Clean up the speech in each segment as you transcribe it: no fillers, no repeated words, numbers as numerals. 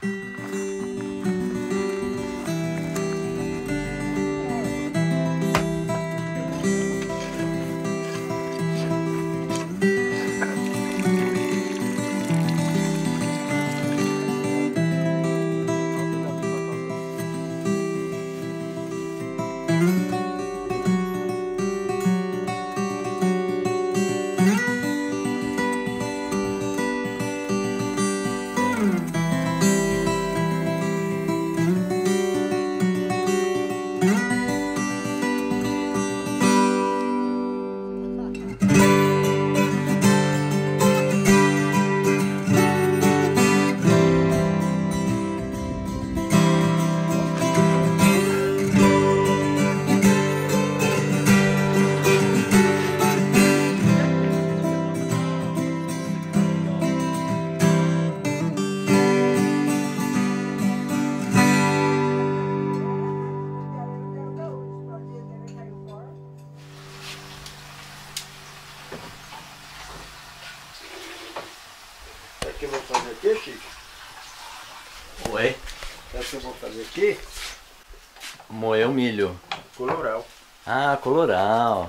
Sabe o que eu vou fazer aqui, Chico? Oi? Sabe o que eu vou fazer aqui? Moer o milho. Coloral. Ah, coloral.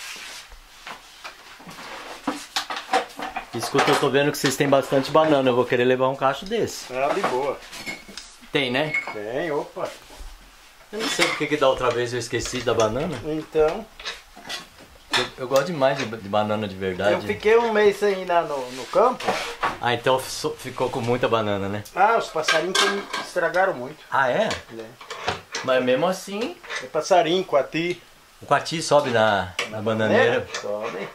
Escuta, eu tô vendo que vocês têm bastante banana. Eu vou querer levar um cacho desse. Ah, de boa. Tem, né? Tem, opa. Eu não sei porque que da outra vez eu esqueci da banana. Então, Eu gosto demais de banana de verdade. eu fiquei um mês sem ir lá no campo. Ah, então ficou com muita banana, né? Ah, os passarinhos estragaram muito. Ah, é? Né? Mas mesmo assim, É passarinho, coati. o coati sobe na bananeira. Sobe.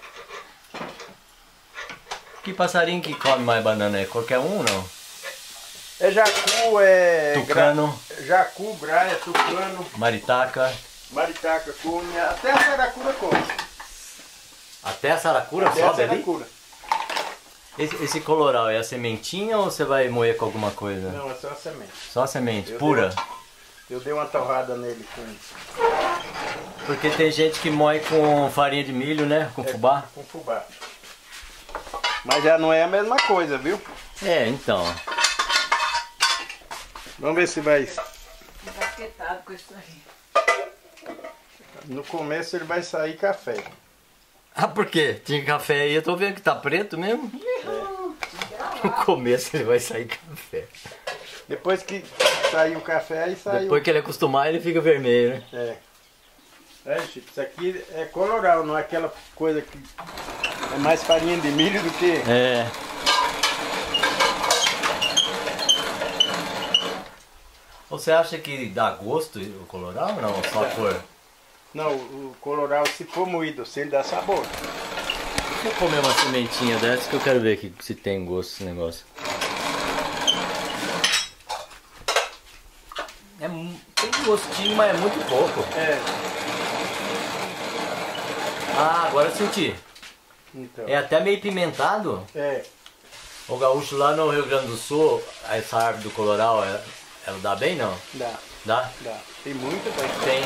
Que passarinho que come mais banana? É qualquer um, não? É jacu, é... Tucano. Jacu, graia, tucano, Maritaca. maritaca, cunha, até a saracura come. Até a saracura Até a sobe ali? saracura. Esse coloral é a sementinha ou você vai moer com alguma coisa? Não, é só a semente. Só a semente, Eu pura? Eu dei uma torrada nele com... Porque tem gente que moe com farinha de milho, né? Com fubá. Com fubá. Mas já não é a mesma coisa, viu? É, então. Vamos ver se vai... Empaquetado com isso aí. No começo ele vai sair café. Ah, por quê? Tinha café aí, eu tô vendo que tá preto mesmo. No começo ele vai sair café. Depois que sair o café, aí saiu. Depois que ele acostumar, ele fica vermelho, né? É. É, Chico, isso aqui é coloral, não é aquela coisa que é mais farinha de milho do que... É. Você acha que dá gosto o coloral ou não? Só a cor? Não, o coloral, se for moído, se ele dá sabor. Deixa eu comer uma sementinha dessa que eu quero ver aqui, se tem gosto esse negócio. Tem gostinho, mas é muito pouco. É. Ah, agora eu senti. Então. É até meio pimentado. É. O gaúcho lá no Rio Grande do Sul, essa árvore do coloral, ela dá bem não? Dá, Dá? dá. Tem muita coisa. Tem.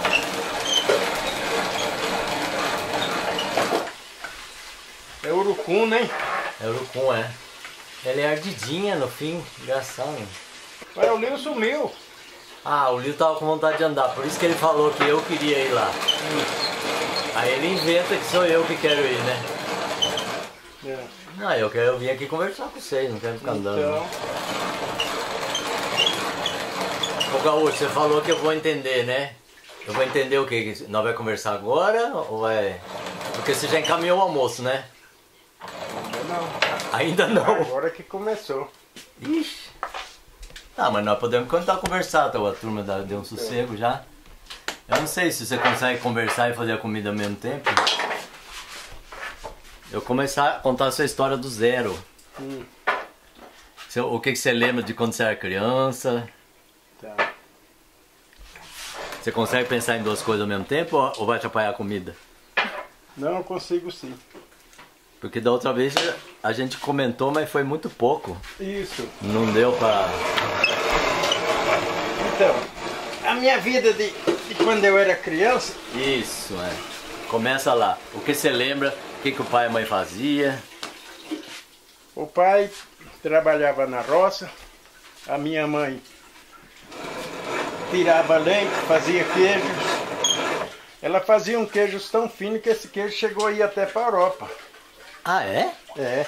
É urucum, né? É urucum, é. Ela é ardidinha no fim, engraçado. Mas o Lino sumiu. Ah, o Lio tava com vontade de andar, por isso que ele falou que eu queria ir lá. Aí ele inventa que sou eu que quero ir, né? É. Não, eu vim aqui conversar com vocês, não quero ficar andando. Então, Ô Gaúcho, você falou que eu vou entender, né? Eu vou entender o quê? Que nós vamos conversar agora ou vai... Porque você já encaminhou o almoço, né? ainda não. Ainda não. Agora que começou. Ixi. Ah, mas nós podemos conversar, tá? A turma deu um sossego já. Eu não sei se você consegue conversar e fazer a comida ao mesmo tempo. Eu começar a contar a sua história do zero. O que você lembra de quando você era criança? Tá. Você consegue pensar em duas coisas ao mesmo tempo ou vai atrapalhar a comida? Não, eu consigo sim. Porque da outra vez a gente comentou, mas foi muito pouco. Isso. Não deu pra... Então, a minha vida de quando eu era criança... Isso, é. Começa lá. O que você lembra? O que o pai e a mãe fazia? O pai trabalhava na roça, a minha mãe tirava leite, fazia queijos. Ela fazia um queijo tão fino que esse queijo chegou aí até para a Europa. Ah, é? É.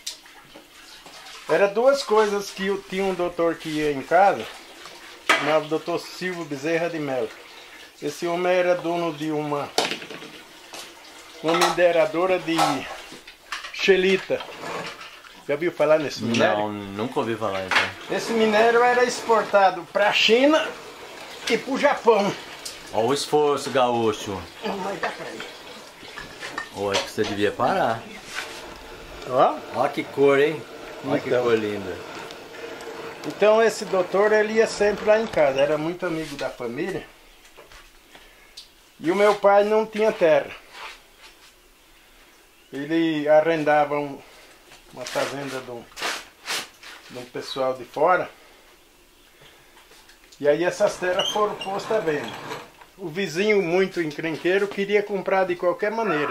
Era duas coisas que eu tinha um doutor que ia em casa, chamava Dr. Silvio Bezerra de Mello. Esse homem era dono de uma mineradora de xelita. Já viu falar nesse minério? Não, nunca ouvi falar então. Esse minério era exportado para a China e para o Japão. Olha o esforço, gaúcho. Mas dá pra ir. Olha que você devia parar. Ó. Olha que cor, hein? Olha que Então. cor linda. Então esse doutor ele ia sempre lá em casa, era muito amigo da família. E o meu pai não tinha terra. Ele arrendava uma fazenda de um pessoal de fora. E aí essas terras foram postas à venda. O vizinho, muito encrenqueiro, queria comprar de qualquer maneira.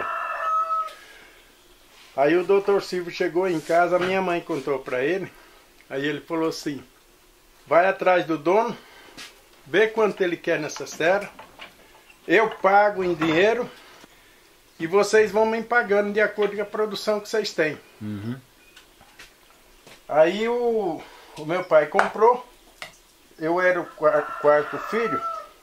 Aí o doutor Silvio chegou em casa, a minha mãe contou para ele. Aí ele falou assim, vai atrás do dono, vê quanto ele quer nessas terras, eu pago em dinheiro e vocês vão me pagando de acordo com a produção que vocês têm. Uhum. Aí o meu pai comprou, eu era o quarto filho,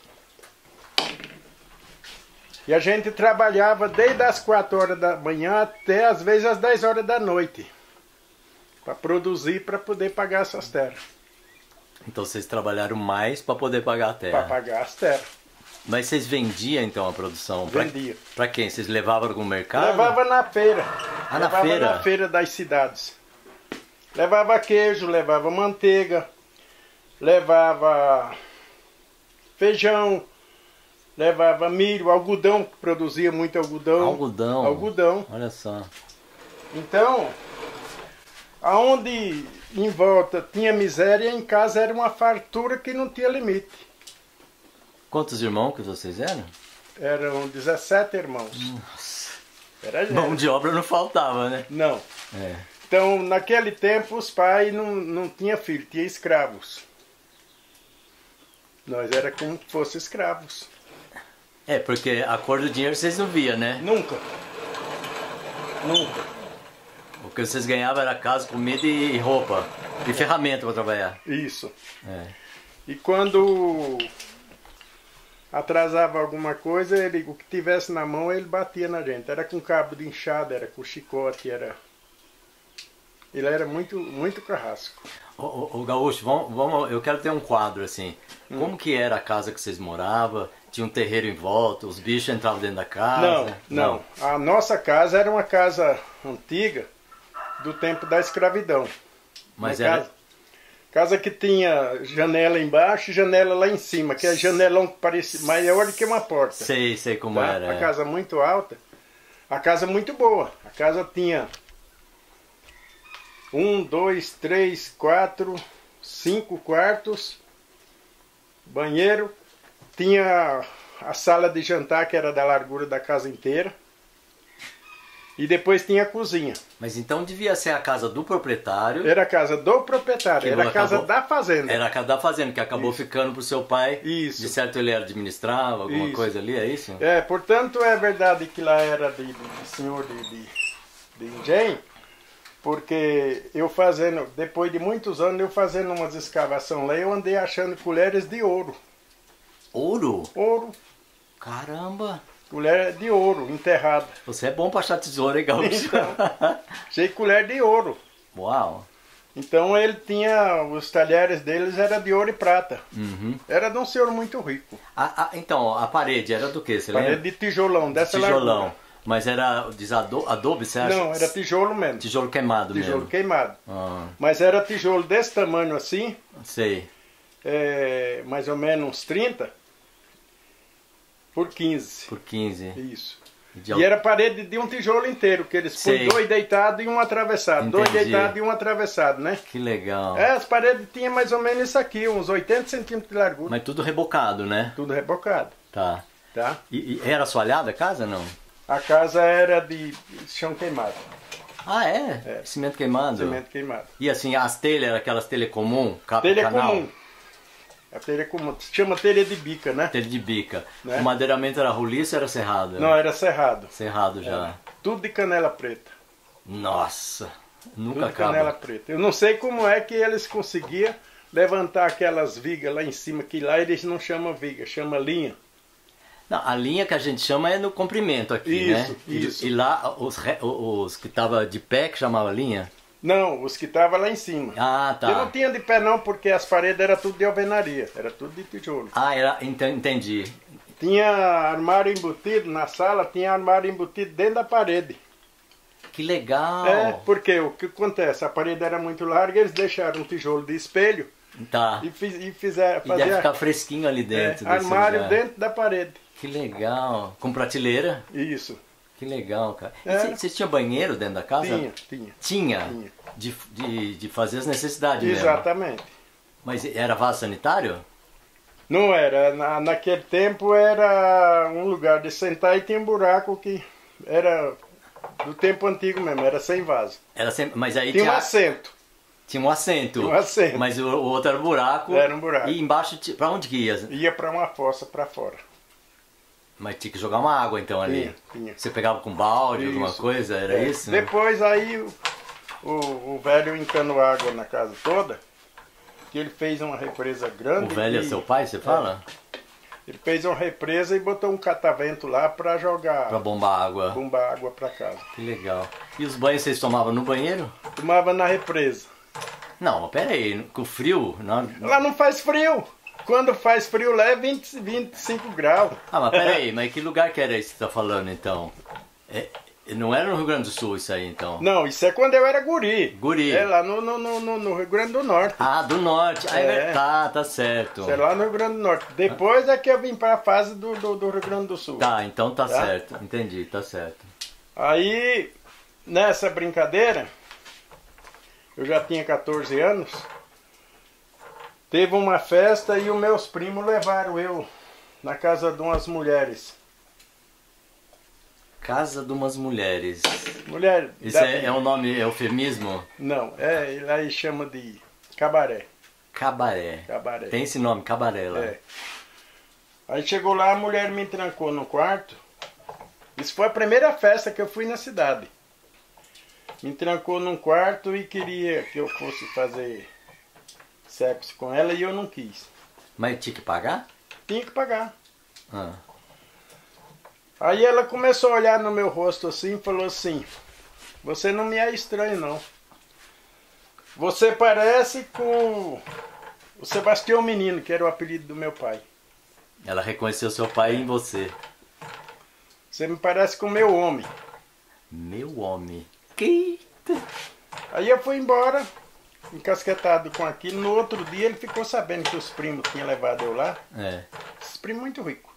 e a gente trabalhava desde as 4 horas da manhã até às vezes às 10 horas da noite, para produzir, para poder pagar essas terras. Então vocês trabalharam mais para poder pagar a terra. Para pagar as terras. Mas vocês vendiam então a produção? Vendia. Para quem? Vocês levavam para algum mercado? Levava na feira. Ah, na levava feira? na feira das cidades. Levava queijo, levava manteiga, levava feijão, levava milho, algodão, que produzia muito algodão. Algodão? Algodão. Olha só. Então, aonde em volta tinha miséria, em casa era uma fartura que não tinha limite. Quantos irmãos que vocês eram? Eram 17 irmãos. Nossa. Era gente. Mão de obra não faltava, né? Não. É. Então, naquele tempo, os pais não tinham filho, tinha escravos. Nós era como se fosse escravos. É, porque a cor do dinheiro vocês não via, né? Nunca. Nunca. O que vocês ganhavam era casa, comida e roupa. E ferramenta para trabalhar. Isso. É. E quando atrasava alguma coisa, o que tivesse na mão, ele batia na gente. Era com cabo de enxada, era com chicote, era... Ele era muito, muito carrasco. Ô Gaúcho, vamos, eu quero ter um quadro assim. Como que era a casa que vocês moravam? Tinha um terreiro em volta? Os bichos entravam dentro da casa? Não. A nossa casa era uma casa antiga do tempo da escravidão. Mas Uma era... casa que tinha janela embaixo e janela lá em cima, que é janelão que parecia maior do que uma porta. Sei como Tá? era. A casa muito alta, a casa muito boa. A casa tinha 1, 2, 3, 4, 5 quartos, banheiro, tinha a sala de jantar que era da largura da casa inteira e depois tinha a cozinha. Mas então devia ser a casa do proprietário. Era a casa do proprietário, era a casa da fazenda. Era a casa da fazenda, que acabou ficando pro seu pai. Isso. De certo ele administrava alguma Isso. coisa ali, é isso? É, portanto é verdade que lá era de senhor de engenho, porque eu fazendo, depois de muitos anos, eu fazendo umas escavações lá, eu andei achando colheres de ouro. Ouro? Ouro, Caramba! colher de ouro, enterrada. Você é bom pra achar tesouro, hein, Gaúcho? Então. Achei colher de ouro. Uau! Então ele tinha, os talheres deles era de ouro e prata. Uhum. Era de um senhor muito rico. Então, a parede era do que? Você Parede lembra? de tijolão, dessa Tijolão. largura. Mas era adobe, você acha? Não, era tijolo mesmo. Tijolo queimado Tijolo mesmo. queimado. Ah, Mas era tijolo desse tamanho assim, sei. mais ou menos uns 30 por 15. Por 15. Isso. De E era parede de um tijolo inteiro, que eles põem Sei. 2 deitados e um atravessado. 2 Entendi. deitados e um atravessado, né? Que legal. As paredes tinham mais ou menos isso aqui, uns 80 centímetros de largura. Mas tudo rebocado, né? Tudo rebocado, Tá. tá? E era assoalhada a casa, não? A casa era de chão queimado. Ah, é? É. Cimento queimado? Cimento queimado. E assim, as telhas eram aquelas telhas comum? Telha Canal? comum. A telha comum. Se chama telha de bica, né? Telha de bica. Né? O madeiramento era roliço ou era serrado? Não, era cerrado. Cerrado já. Tudo de canela preta. Nossa, nunca Tudo de acaba. canela preta. Eu não sei como é que eles conseguiam levantar aquelas vigas lá em cima, que lá eles não chamam viga, chama linha. Não, a linha que a gente chama é no comprimento aqui, Isso, né? isso. E lá os que estavam de pé que chamava linha? Não, os que estavam lá em cima. Ah, tá. Eu não tinha de pé não, porque as paredes eram tudo de alvenaria, era tudo de tijolo. Ah, entendi. Tinha armário embutido na sala, tinha armário embutido dentro da parede. Que legal. É, porque o que acontece? A parede era muito larga, eles deixaram um tijolo de espelho Tá. e fizeram E deve ficar fresquinho ali dentro. desse armário lugar. dentro da parede. Que legal. Com prateleira? Isso. Que legal, cara. E É. você tinha banheiro dentro da casa? Tinha. Tinha? Tinha. De fazer as necessidades mesmo. Exatamente. Mas era vaso sanitário? Não era, naquele tempo era um lugar de sentar e tinha um buraco que era do tempo antigo mesmo, era sem vaso. Era sempre, mas aí Tinha um assento. tinha um assento. Tinha um assento. Mas o outro era buraco. Era um buraco. E embaixo, pra onde que ia? Ia para uma fossa para fora. Mas tinha que jogar uma água então ali. Tinha. Você pegava com balde, alguma Isso. coisa? Era É. isso? Depois aí o velho encanou água na casa toda, que ele fez uma represa grande. O velho é e- seu pai, você fala? Ele fez uma represa e botou um catavento lá para jogar, Pra bombar água. bombar água para casa. Que legal. E os banhos vocês tomavam no banheiro? Tomava na represa. Não, mas pera aí, com frio? Não... Lá não faz frio. Quando faz frio lá é 25 graus. Ah, mas pera aí, mas que lugar que era esse que você tá falando então? Não era no Rio Grande do Sul isso aí então? Não, isso é quando eu era guri. Guri. É lá no Rio Grande do Norte. Ah, do norte. Ah, É. tá certo. Isso é lá no Rio Grande do Norte. Depois é que eu vim para a fase do Rio Grande do Sul. Tá, então tá Tá? certo. Entendi, tá certo. Aí, nessa brincadeira, eu já tinha 14 anos, teve uma festa e os meus primos levaram eu na casa de umas mulheres. Casa de umas mulheres. Mulher. Isso é um nome eufemismo? Não, aí chama de cabaré. Cabaré. Cabaré. Tem esse nome, cabaré lá. É. Aí chegou lá, a mulher me trancou no quarto. Isso foi a primeira festa que eu fui na cidade. Me trancou num quarto e queria que eu fosse fazer sexo com ela e eu não quis. Mas tinha que pagar? Tinha que pagar. Ah. Aí ela começou a olhar no meu rosto assim e falou assim: você não me é estranho não. Você parece com o Sebastião Menino, que era o apelido do meu pai. Ela reconheceu seu pai em você. Você me parece com o meu homem. Meu homem. Eita. Aí eu fui embora, encasquetado com aquilo. No outro dia ele ficou sabendo que os primos tinham levado eu lá. É. Esses primos muito ricos.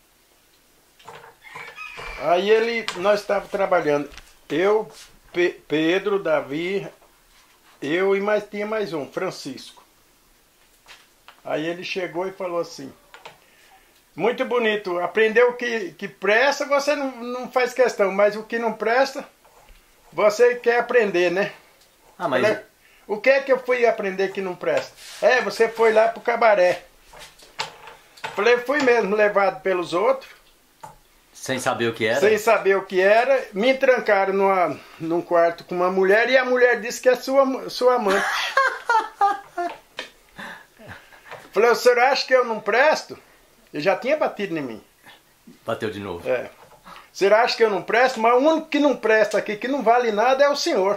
Aí nós estávamos trabalhando. Eu, Pedro, Davi, eu e tinha mais um, Francisco. Aí ele chegou e falou assim: muito bonito, aprendeu o que presta, você não faz questão, mas o que não presta, você quer aprender, né? Ah, mas... Falei, o que é que eu fui aprender que não presta? Você foi lá pro cabaré. Falei, fui mesmo, levado pelos outros. Sem saber o que era? Sem saber o que era, me trancaram num quarto com uma mulher e a mulher disse que é sua amante. Falei, o senhor acha que eu não presto? Ele já tinha batido em mim. Bateu de novo. É. O senhor acha que eu não presto? Mas o único que não presta aqui, que não vale nada, é o senhor.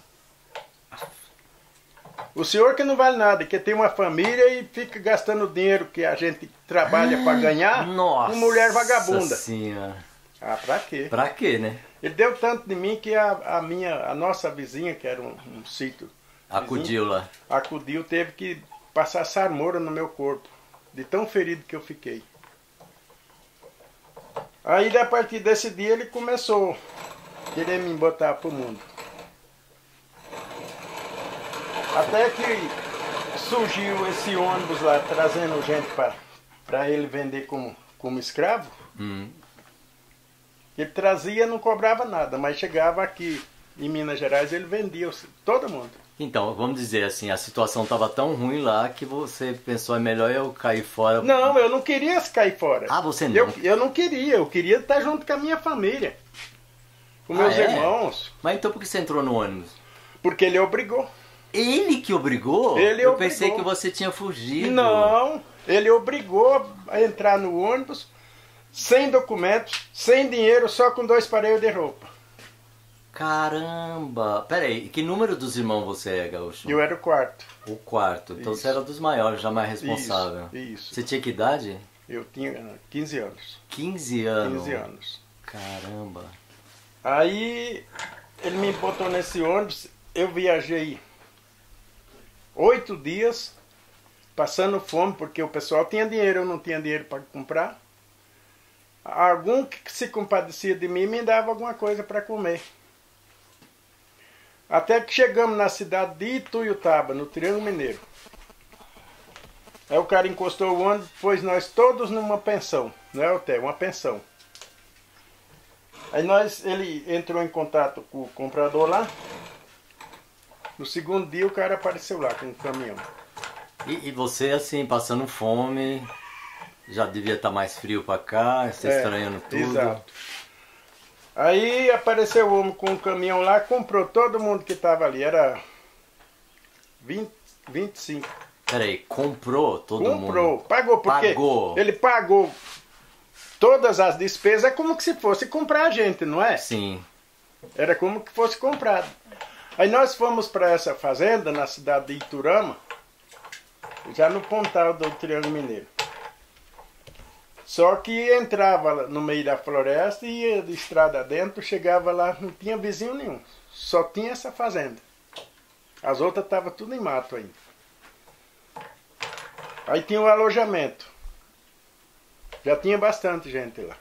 O senhor que não vale nada, que tem uma família e fica gastando dinheiro que a gente trabalha para ganhar, Nossa com mulher vagabunda. Senhora. Ah, pra quê? Pra quê, né? Ele deu tanto de mim que a nossa vizinha, que era um sítio, Acudiu lá. acudiu, teve que passar sarmoura no meu corpo, de tão ferido que eu fiquei. Aí, a partir desse dia, ele começou a querer me botar pro mundo. Até que surgiu esse ônibus lá, trazendo gente para ele vender como escravo. Ele trazia, não cobrava nada, mas chegava aqui em Minas Gerais, ele vendia todo mundo. Então, vamos dizer assim, a situação estava tão ruim lá que você pensou, é melhor eu cair fora. Não, eu não queria cair fora. Ah, você não? Eu não queria, eu queria estar junto com a minha família. Com meus irmãos. Mas então por que você entrou no ônibus? Porque ele obrigou. Ele que obrigou? Eu pensei que você tinha fugido. Não, ele obrigou a entrar no ônibus sem documentos, sem dinheiro, só com 2 pares de roupa. Caramba! Peraí, que número dos irmãos você é, Gaúcho? Eu era o quarto. O quarto. Então Isso. você era dos maiores, já mais responsável. Isso. Você tinha que idade? Eu tinha 15 anos. 15 anos? 15 anos. Caramba! Aí ele me botou nesse ônibus, eu viajei 8 dias, passando fome, porque o pessoal tinha dinheiro, eu não tinha dinheiro para comprar. Algum que se compadecia de mim me dava alguma coisa para comer. Até que chegamos na cidade de Ituiutaba, no Triângulo Mineiro. Aí o cara encostou o ônibus, pôs nós todos numa pensão, não é hotel, uma pensão. Aí ele entrou em contato com o comprador lá. No segundo dia o cara apareceu lá com um caminhão. E você assim, passando fome, já devia estar mais frio pra cá, você estranhando tudo. Exato. Aí apareceu o homem com um caminhão lá, comprou todo mundo que estava ali, era 25. Peraí, comprou todo mundo? Comprou, pagou, porque Pagou. ele pagou todas as despesas, é como que se fosse comprar a gente, não é? Sim. Era como que fosse comprado. Aí nós fomos para essa fazenda, na cidade de Iturama, já no pontal do Triângulo Mineiro. Só que entrava no meio da floresta e ia de estrada dentro, chegava lá, não tinha vizinho nenhum. Só tinha essa fazenda. As outras estavam tudo em mato ainda. Aí tinha o alojamento. Já tinha bastante gente lá.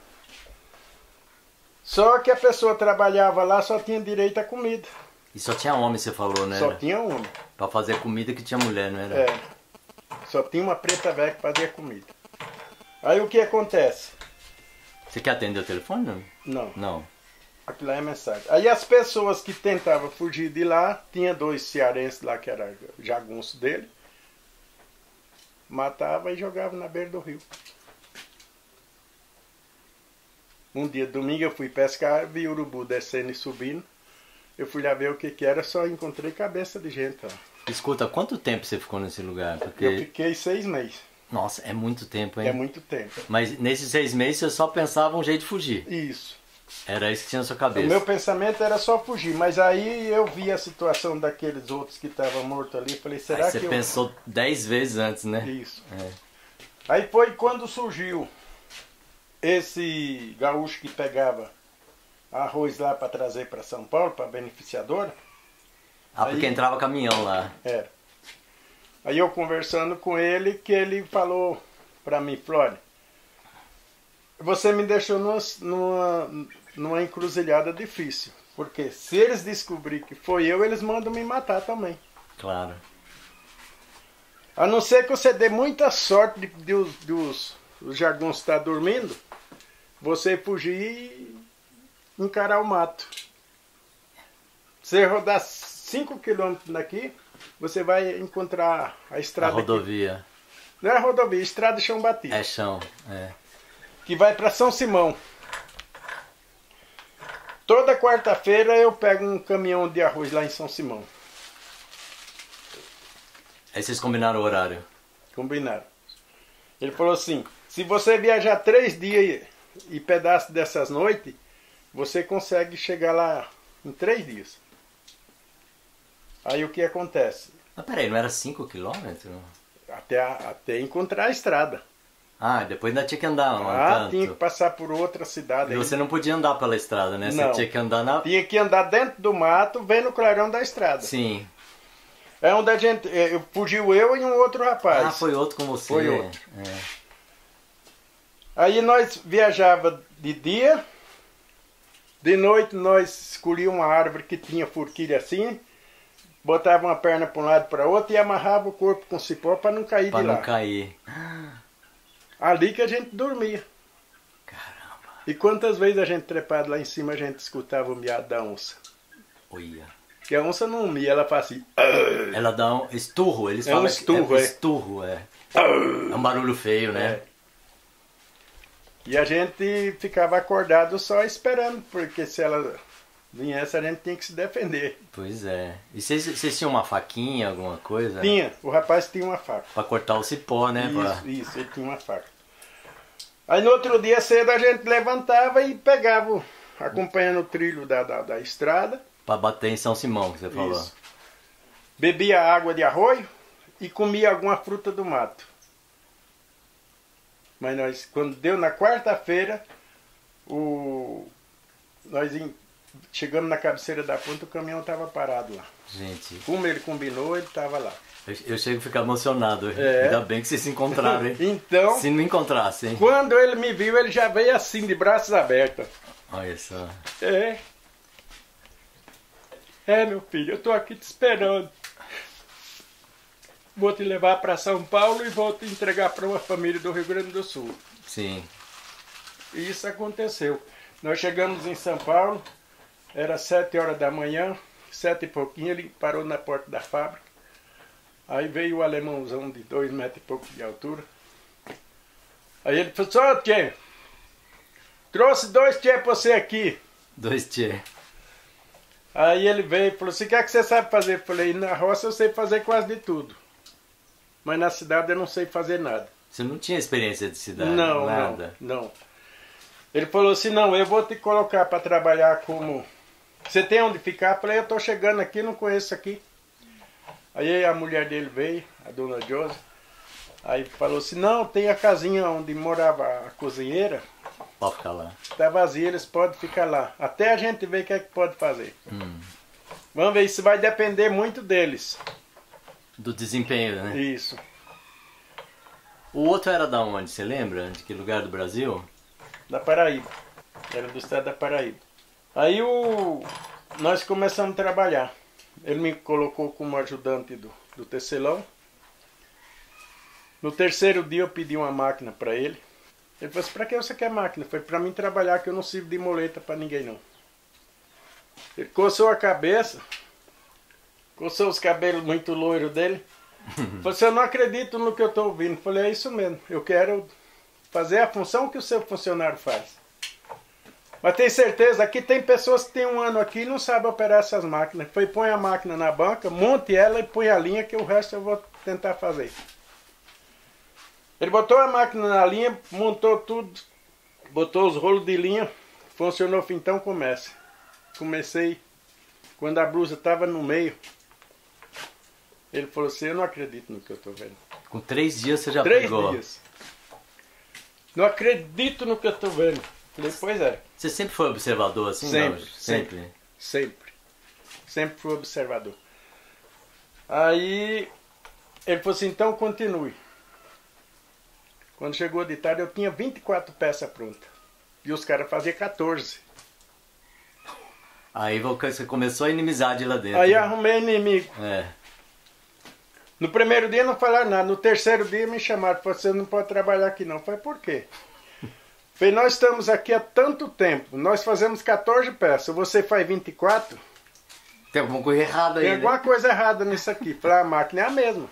Só que a pessoa trabalhava lá, só tinha direito à comida. E só tinha homem, você falou, né? Só tinha homem. Pra fazer comida que tinha mulher, não era? É. Só tinha uma preta velha que fazia comida. Aí o que acontece? Você quer atender o telefone? Não. Não. Não. Aquilo lá é mensagem. Aí as pessoas que tentavam fugir de lá, tinha 2 cearenses lá que era jagunço dele, matava e jogava na beira do rio. Um dia, domingo, eu fui pescar, vi urubu descendo e subindo. Eu fui lá ver o que era, só encontrei cabeça de gente lá. Escuta, quanto tempo você ficou nesse lugar? Porque... Eu fiquei 6 meses. Nossa, é muito tempo, hein? É muito tempo. Mas nesses 6 meses você só pensava um jeito de fugir. Isso. Era isso que tinha na sua O cabeça. meu pensamento era só fugir, mas aí eu vi a situação daqueles outros que estavam mortos ali e falei, será Aí que você eu... pensou 10 vezes antes, né? Isso. É. Aí foi quando surgiu esse gaúcho que pegava arroz lá para trazer para São Paulo, para beneficiadora. Ah, porque Aí- entrava caminhão lá. Era. Aí eu conversando com ele, que ele falou para mim, Flória, você me deixou numa encruzilhada difícil. Porque se eles descobrirem que foi eu, eles mandam me matar também. Claro. A não ser que você dê muita sorte de os jagunços estar dormindo, você fugir e encarar o mato. Você rodar 5 quilômetros daqui, você vai encontrar a A estrada. rodovia. Não é rodovia, estrada de chão batido. É chão, é. Que vai para São Simão. Toda quarta-feira eu pego um caminhão de arroz lá em São Simão. Aí vocês combinaram o horário. Combinaram. Ele falou assim, se você viajar 3 dias e pedaço dessas noites, você consegue chegar lá em 3 dias. Aí o que acontece? Mas peraí, não era 5 quilômetros? Até encontrar a estrada. Ah, depois ainda tinha que andar tanto. Tinha que passar por outra cidade. E aí. você não podia andar pela estrada, né? Você Não. tinha que andar na... Tinha que andar dentro do mato, vendo o clarão da estrada. Sim. É onde a gente... Fugiu eu e um outro rapaz. Ah, foi outro com você. Foi outro. É. Aí nós viajava de dia, de noite nós escolhíamos uma árvore que tinha forquilha assim, botava uma perna para um lado e para outro e amarrava o corpo com cipó para não cair Pra de não lá. cair. Ali que a gente dormia. Caramba. E quantas vezes a gente trepado lá em cima a gente escutava o miado da onça. Olha. Que a onça não mia, ela faz assim. Ela dá um esturro, eles É falam um esturro, que é. esturro, é. É um barulho feio, né? É. E a gente ficava acordado só esperando, porque se ela viesse a gente tinha que se defender. Pois é. E vocês tinham uma faquinha, alguma coisa? Tinha, o rapaz tinha uma faca. Pra cortar o cipó, né? Isso, ele tinha uma faca. Aí no outro dia cedo a gente levantava e pegava, acompanhando o trilho da estrada. Pra bater em São Simão, que você falou. Isso. Bebia água de arroio e comia alguma fruta do mato. Mas nós, quando deu na quarta-feira, chegamos na cabeceira da ponta, o caminhão estava parado lá. Gente, Como ele combinou, ele estava lá. eu chego a ficar emocionado. É. Ainda bem que vocês se encontraram, hein? Então, Se não encontrassem, hein? quando ele me viu, ele já veio assim, de braços abertos. Olha só. Meu filho, eu tô aqui te esperando. Vou te levar para São Paulo e vou te entregar para uma família do Rio Grande do Sul. Sim. E isso aconteceu. Nós chegamos em São Paulo, era 7 horas da manhã, 7 e pouquinho, ele parou na porta da fábrica. Aí veio o alemãozão de 2 metros e pouco de altura. Aí ele falou, só tchê, trouxe 2 tchê para você aqui. 2 tchê. Aí ele veio e falou assim, o que é que você sabe fazer? Eu falei, na roça eu sei fazer quase de tudo. Mas na cidade eu não sei fazer nada. Você não tinha experiência de cidade? Não, nada? não. Ele falou assim, não, eu vou te colocar para trabalhar como... Você tem onde ficar? Eu falei, eu tô chegando aqui, não conheço aqui. Aí a mulher dele veio, a dona Josi. Aí falou assim, não, tem a casinha onde morava a cozinheira. Pode ficar lá. Está vazia, eles podem ficar lá. Até a gente ver o que é que pode fazer. Vamos ver, isso vai depender muito deles. Do desempenho, né? Isso. O outro era da onde? Você lembra? De que lugar do Brasil? Da Paraíba. Era do estado da Paraíba. Aí nós começamos a trabalhar. Ele me colocou como ajudante do tecelão. No terceiro dia eu pedi uma máquina para ele. Ele falou assim, para que você quer máquina? Foi para mim trabalhar, que eu não sirvo de muleta para ninguém não. Ele coçou a cabeça, coçou os cabelos muito loiros dele. Falou assim, eu não acredito no que eu estou ouvindo. Eu falei, é isso mesmo, eu quero fazer a função que o seu funcionário faz. Mas tem certeza, aqui tem pessoas que tem 1 ano aqui e não sabem operar essas máquinas. Foi, põe a máquina na banca, monte ela e põe a linha, que o resto eu vou tentar fazer. Ele botou a máquina na linha, montou tudo, botou os rolos de linha, funcionou, então começa. Comecei, quando a blusa estava no meio, ele falou assim, eu não acredito no que eu estou vendo. Com 3 dias você já 3 pegou? dias. Não acredito no que eu estou vendo. Falei, pois é. Você sempre foi observador assim? Sempre, não? Sempre. Sempre. Sempre fui observador. Aí ele falou assim, então continue. Quando chegou de tarde eu tinha 24 peças prontas. E os caras faziam 14. Aí você começou a inimizade lá dentro. Aí né? arrumei inimigo. É. No primeiro dia não falaram nada. No terceiro dia me chamaram. Falaram, você não pode trabalhar aqui não. Eu falei, por quê? Falei, nós estamos aqui há tanto tempo. Nós fazemos 14 peças. Você faz 24? Tem alguma coisa errada aí, Tem alguma né? coisa errada nisso aqui. Falei, a máquina é a mesma.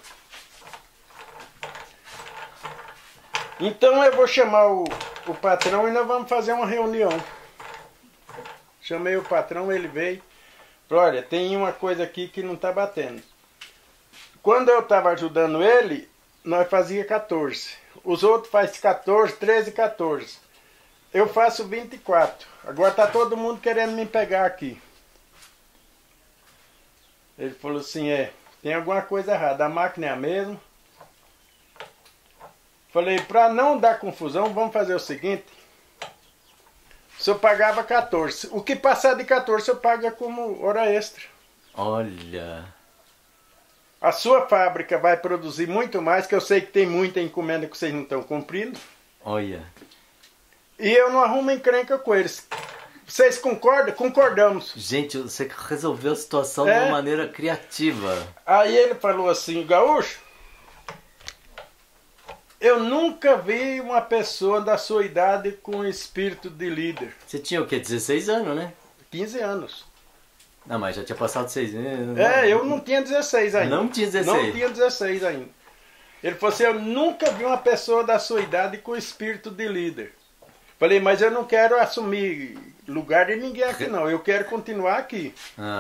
Então eu vou chamar o patrão e nós vamos fazer uma reunião. Chamei o patrão, ele veio. Falei, olha, tem uma coisa aqui que não está batendo. Quando eu estava ajudando ele, nós fazia 14. Os outros fazem 14, 13, 14. Eu faço 24. Agora está todo mundo querendo me pegar aqui. Ele falou assim, tem alguma coisa errada. A máquina é a mesma. Falei, para não dar confusão, vamos fazer o seguinte. O senhor pagava 14. O que passar de 14, o senhor paga como hora extra. Olha. A sua fábrica vai produzir muito mais, que eu sei que tem muita encomenda que vocês não estão cumprindo. Olha. E eu não arrumo encrenca com eles. Vocês concordam? Concordamos. Gente, você resolveu a situação de É. uma maneira criativa. Aí ele falou assim, Gaúcho, eu nunca vi uma pessoa da sua idade com espírito de líder. Você tinha o quê? 16 anos, né? 15 anos. Não, mas já tinha passado 6 meses. Eu não tinha 16 ainda. Não tinha 16? Não tinha 16 ainda. Ele falou assim, eu nunca vi uma pessoa da sua idade com espírito de líder. Falei, mas eu não quero assumir lugar de ninguém aqui não, eu quero continuar aqui.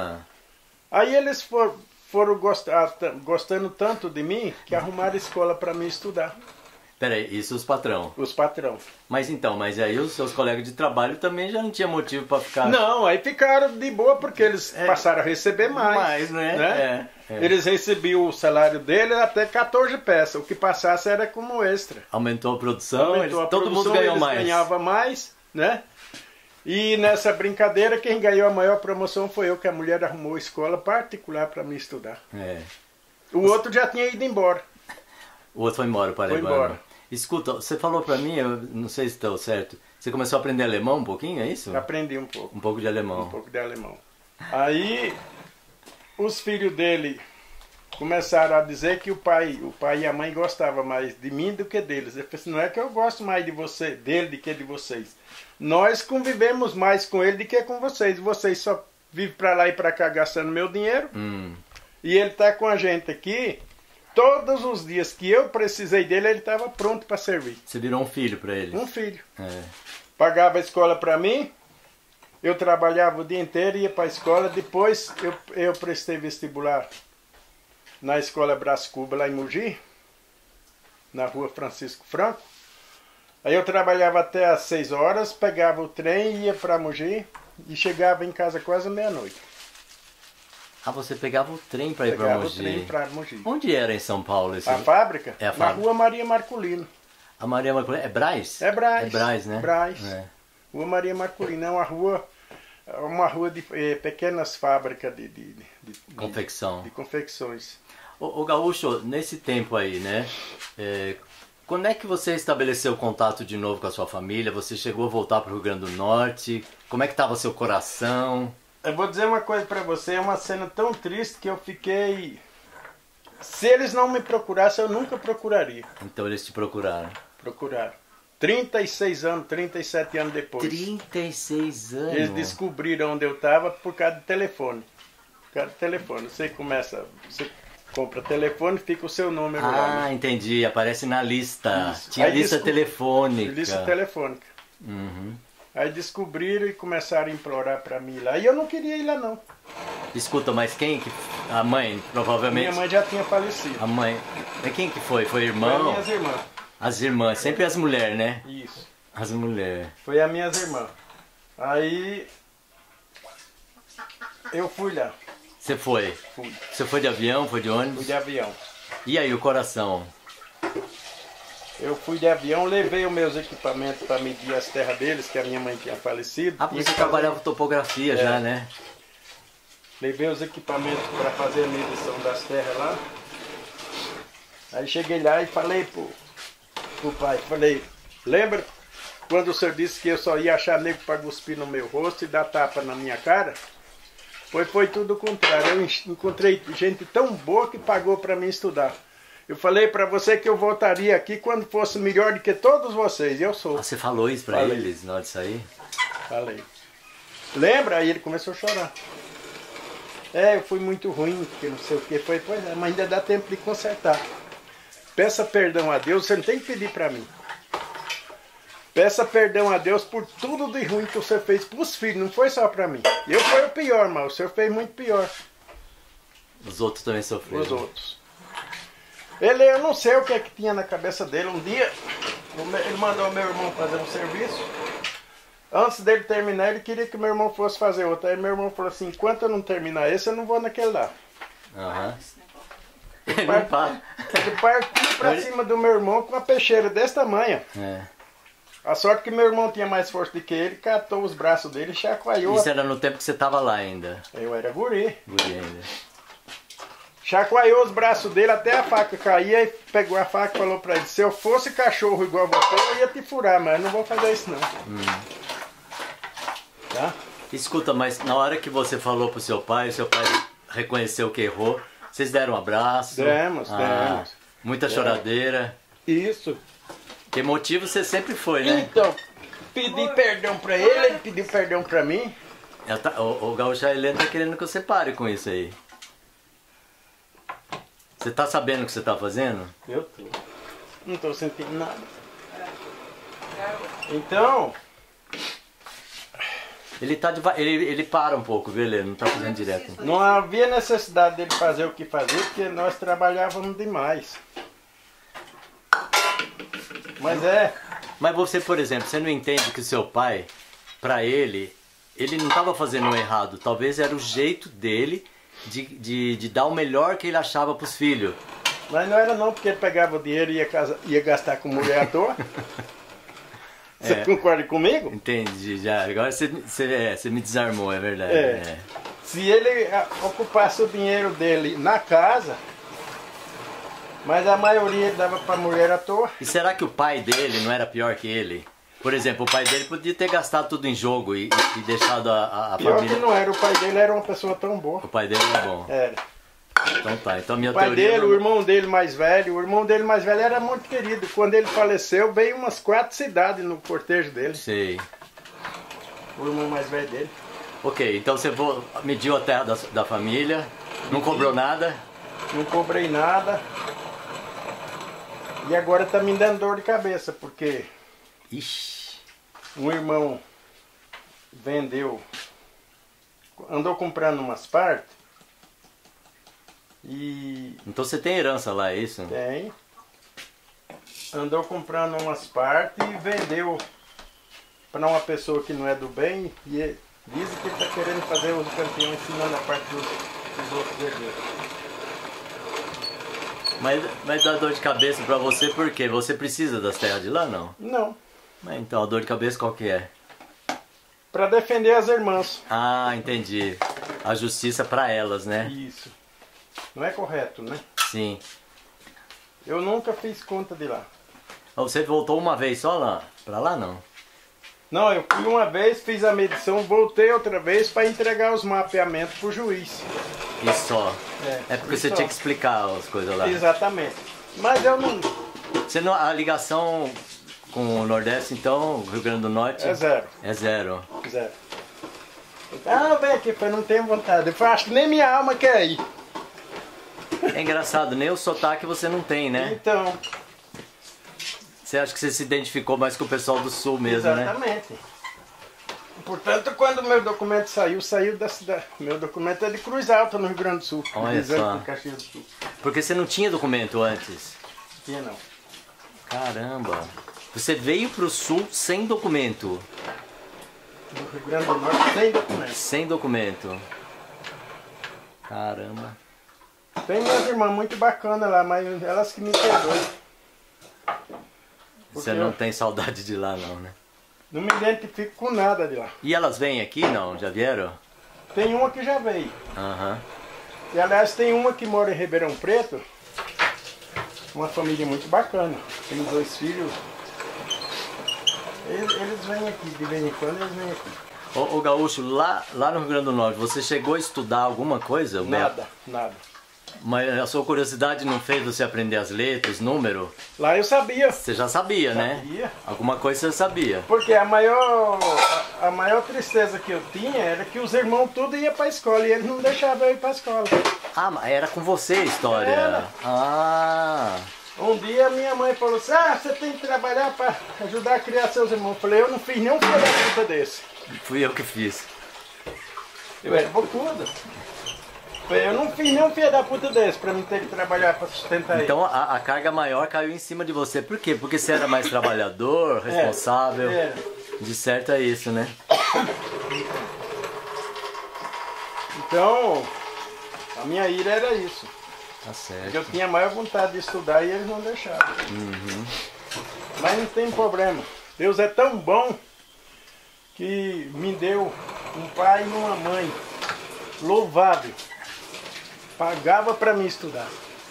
Aí eles foram gostando tanto de mim que arrumaram escola para mim estudar. Peraí, isso os patrão? Os patrão. Mas então, aí os seus colegas de trabalho também já não tinha motivo para ficar... Não, aí ficaram de boa porque eles passaram a receber mais. Mais, né? Eles recebiam o salário deles até 14 peças, o que passasse era como extra. Aumentou a produção, todo mundo ganhou eles mais. Ganhava mais, né? E nessa brincadeira, quem ganhou a maior promoção foi eu, que a mulher arrumou escola particular para me estudar. O outro já tinha ido embora. O outro foi embora, para Foi embora. Escuta, você falou para mim, eu não sei se está certo, você começou a aprender alemão um pouquinho, é isso? Aprendi um pouco. Um pouco de alemão. Um pouco de alemão. Aí, os filhos dele começaram a dizer que o pai e a mãe gostavam mais de mim do que deles. Eu falei assim, não é que eu gosto mais dele do que de vocês. Nós convivemos mais com ele do que com vocês. Vocês só vivem para lá e para cá gastando meu dinheiro. E ele está com a gente aqui. Todos os dias que eu precisei dele, ele estava pronto para servir. Você virou um filho para ele? Um filho. Pagava a escola para mim. Eu trabalhava o dia inteiro, ia para a escola. Depois eu prestei vestibular na escola Brás Cuba, lá em Mogi, na rua Francisco Franco. Aí eu trabalhava até às 6 horas, pegava o trem, ia para Mogi e chegava em casa quase meia-noite. Ah, você pegava o trem para ir para Mogi? Pegava o trem para Mogi. Onde era em São Paulo? A fábrica? É a fábrica. Na rua Maria Marculino. A Maria Marculino, é Brás? É Brás. É Brás, né? Brás. Rua Maria Marculino, é uma rua de pequenas fábricas de confecção. De confecções. Ô Gaúcho, nesse tempo aí, né? Quando é que você estabeleceu contato de novo com a sua família? Você chegou a voltar para o Rio Grande do Norte? Como é que estava seu coração? Eu vou dizer uma coisa para você, é uma cena tão triste que eu fiquei... Se eles não me procurassem, eu nunca procuraria. Então eles te procuraram? Procuraram. 36 anos, 37 anos depois. 36 anos? Eles descobriram onde eu estava por causa de telefone. Por causa de telefone. Você compra telefone, fica o seu número lá. Ah, entendi. Aparece na lista. Isso. Tinha Aí lista telefônica. Lista telefônica. Uhum. Aí descobriram e começaram a implorar para mim ir lá. E eu não queria ir lá não. Escuta, mas quem que... A mãe, provavelmente... Minha mãe já tinha falecido. A mãe... Mas quem que foi? Foi irmão? Foi as minhas irmãs. As irmãs. Sempre as mulheres, né? Isso. As mulheres. Foi as minhas irmãs. Aí... eu fui lá. Você foi? Fui. Você foi de avião? Foi de ônibus? Fui de avião. E aí, o coração? Eu fui de avião, levei os meus equipamentos para medir as terras deles, que a minha mãe tinha falecido. Ah, porque você trabalhava com topografia já, né? Levei os equipamentos para fazer a medição das terras lá. Aí cheguei lá e falei pro pai, falei, lembra quando o senhor disse que eu só ia achar nego para cuspir no meu rosto e dar tapa na minha cara? Foi tudo o contrário. Eu encontrei gente tão boa que pagou para mim estudar. Eu falei para você que eu voltaria aqui quando fosse melhor do que todos vocês. Eu sou. Ah, você falou isso para eles na hora de sair? Falei. Lembra? Aí ele começou a chorar. Eu fui muito ruim, porque não sei o que. Pois é, mas ainda dá tempo de consertar. Peça perdão a Deus, você não tem que pedir para mim. Peça perdão a Deus por tudo de ruim que você fez para os filhos, não foi só para mim. Eu fui o pior, mas o senhor fez muito pior. Os outros também sofreram? Os outros. Eu não sei o que é que tinha na cabeça dele. Um dia, ele mandou meu irmão fazer um serviço. Antes dele terminar, ele queria que meu irmão fosse fazer outro. Aí meu irmão falou assim, enquanto eu não terminar esse, eu não vou naquele lá. Aham. Ele partiu pra cima do meu irmão com uma peixeira desse tamanho. A sorte que meu irmão tinha mais força do que ele, catou os braços dele e chacoalhou. Isso era no tempo que você estava lá ainda? Eu era guri. Guri ainda. Chacoalhou os braços dele até a faca cair, aí pegou a faca e falou pra ele, se eu fosse cachorro igual você, eu ia te furar, mas eu não vou fazer isso não. Tá? Escuta, mas na hora que você falou pro seu pai, o seu pai reconheceu que errou, vocês deram um abraço? Demos. Muita choradeira. Isso. Que motivo você sempre foi, né? Então, pedi perdão pra ele pediu perdão pra mim. O Gaúcho, a Helena tá querendo que você pare com isso aí. Você tá sabendo o que você tá fazendo? Eu tô. Não tô sentindo nada. Então... Ele para um pouco, viu, Helena? Não tá fazendo direto. Não havia necessidade dele fazer o que fazer, porque nós trabalhávamos demais. Mas Mas você, por exemplo, você não entende que o seu pai, pra ele não estava fazendo o errado. Talvez era o jeito dele de dar o melhor que ele achava pros filhos. Mas não era não, porque ele pegava o dinheiro e ia gastar com mulher à toa. Você concorda comigo? Entendi, já. Agora você me desarmou, é verdade. Se ele ocupasse o dinheiro dele na casa, mas a maioria ele dava pra mulher à toa. E será que o pai dele não era pior que ele? Por exemplo, o pai dele podia ter gastado tudo em jogo e deixado a Pior família... que não era, o pai dele era uma pessoa tão boa. O pai dele era bom. Era. Então tá, então a minha O pai teoria... dele, o irmão dele mais velho, era muito querido. Quando ele faleceu, veio umas 4 cidades no cortejo dele. Sei. O irmão mais velho dele. Ok, então você mediu a terra da família, não cobrou nada? Não cobrei nada. E agora tá me dando dor de cabeça, porque Ixi. um irmão andou comprando umas partes. E Então você tem herança lá, é isso? tem. Andou comprando umas partes e vendeu para uma pessoa que não é do bem. E dizem que ele está querendo fazer os campeões ensinando a parte dos outros herdeiros. Mas dá dor de cabeça pra você por quê? Você precisa das terras de lá, não? Não. Mas então a dor de cabeça qual que é? Para defender as irmãs. Ah, entendi. A justiça pra elas, né? Isso. Não é correto, né? Sim. Eu nunca fiz conta de lá. Você voltou uma vez só lá? Pra lá não? Não, eu fui uma vez, fiz a medição, voltei outra vez para entregar os mapeamentos pro juiz. E só? É Porque e você só. tinha que explicar as coisas lá. Exatamente. Mas eu não... Você não, a ligação com o Nordeste, então, Rio Grande do Norte? É zero. É zero. Zero. Ah, vem aqui, eu não tenho vontade. Eu acho que nem minha alma quer ir. É engraçado, nem o sotaque você não tem, né? Então, Você acha que você se identificou mais com o pessoal do Sul mesmo, né? exatamente. Portanto, quando o meu documento saiu da cidade. Meu documento é de Cruz Alta, no Rio Grande do Sul. Olha Dizendo só. que Caxias do Sul. Porque você não tinha documento antes. Tinha não. Caramba. Você veio pro Sul sem documento. No Rio Grande do Norte, sem documento. Sem documento. Caramba. Tem minhas irmãs muito bacanas lá, mas elas que me perdoem. Você Porque não eu tem saudade de lá não, né? não me identifico com nada de lá. E elas vêm aqui, não? Já vieram? Tem uma que já veio. Aham. E aliás, tem uma que mora em Ribeirão Preto. Uma família muito bacana. Tem 2 filhos. Eles vêm aqui, de vez em quando eles vêm aqui. Ô Gaúcho, lá no Rio Grande do Norte, você chegou a estudar alguma coisa? Nada. Mas a sua curiosidade não fez você aprender as letras, número? Lá eu sabia. Você já sabia, né? Sabia. Alguma coisa você sabia. Porque a maior tristeza que eu tinha era que os irmãos tudo iam para a escola e eles não deixavam eu ir para a escola. Ah, mas era com você a história. Era. Ah. Um dia minha mãe falou assim, você tem que trabalhar para ajudar a criar seus irmãos. Eu falei, eu não fiz nenhum filho da puta desse. Fui eu que fiz. Eu era bocuda. Eu não fiz nenhum filho da puta desse pra mim ter que trabalhar pra sustentar ele. Então a carga maior caiu em cima de você. Por quê? Porque você era mais trabalhador, responsável. Era. De certo é isso, né? Então, a minha ira era isso. Tá certo. Eu tinha maior vontade de estudar e eles não deixavam. Mas não tem problema. Deus é tão bom que me deu um pai e uma mãe louvável. Pagava pra mim estudar.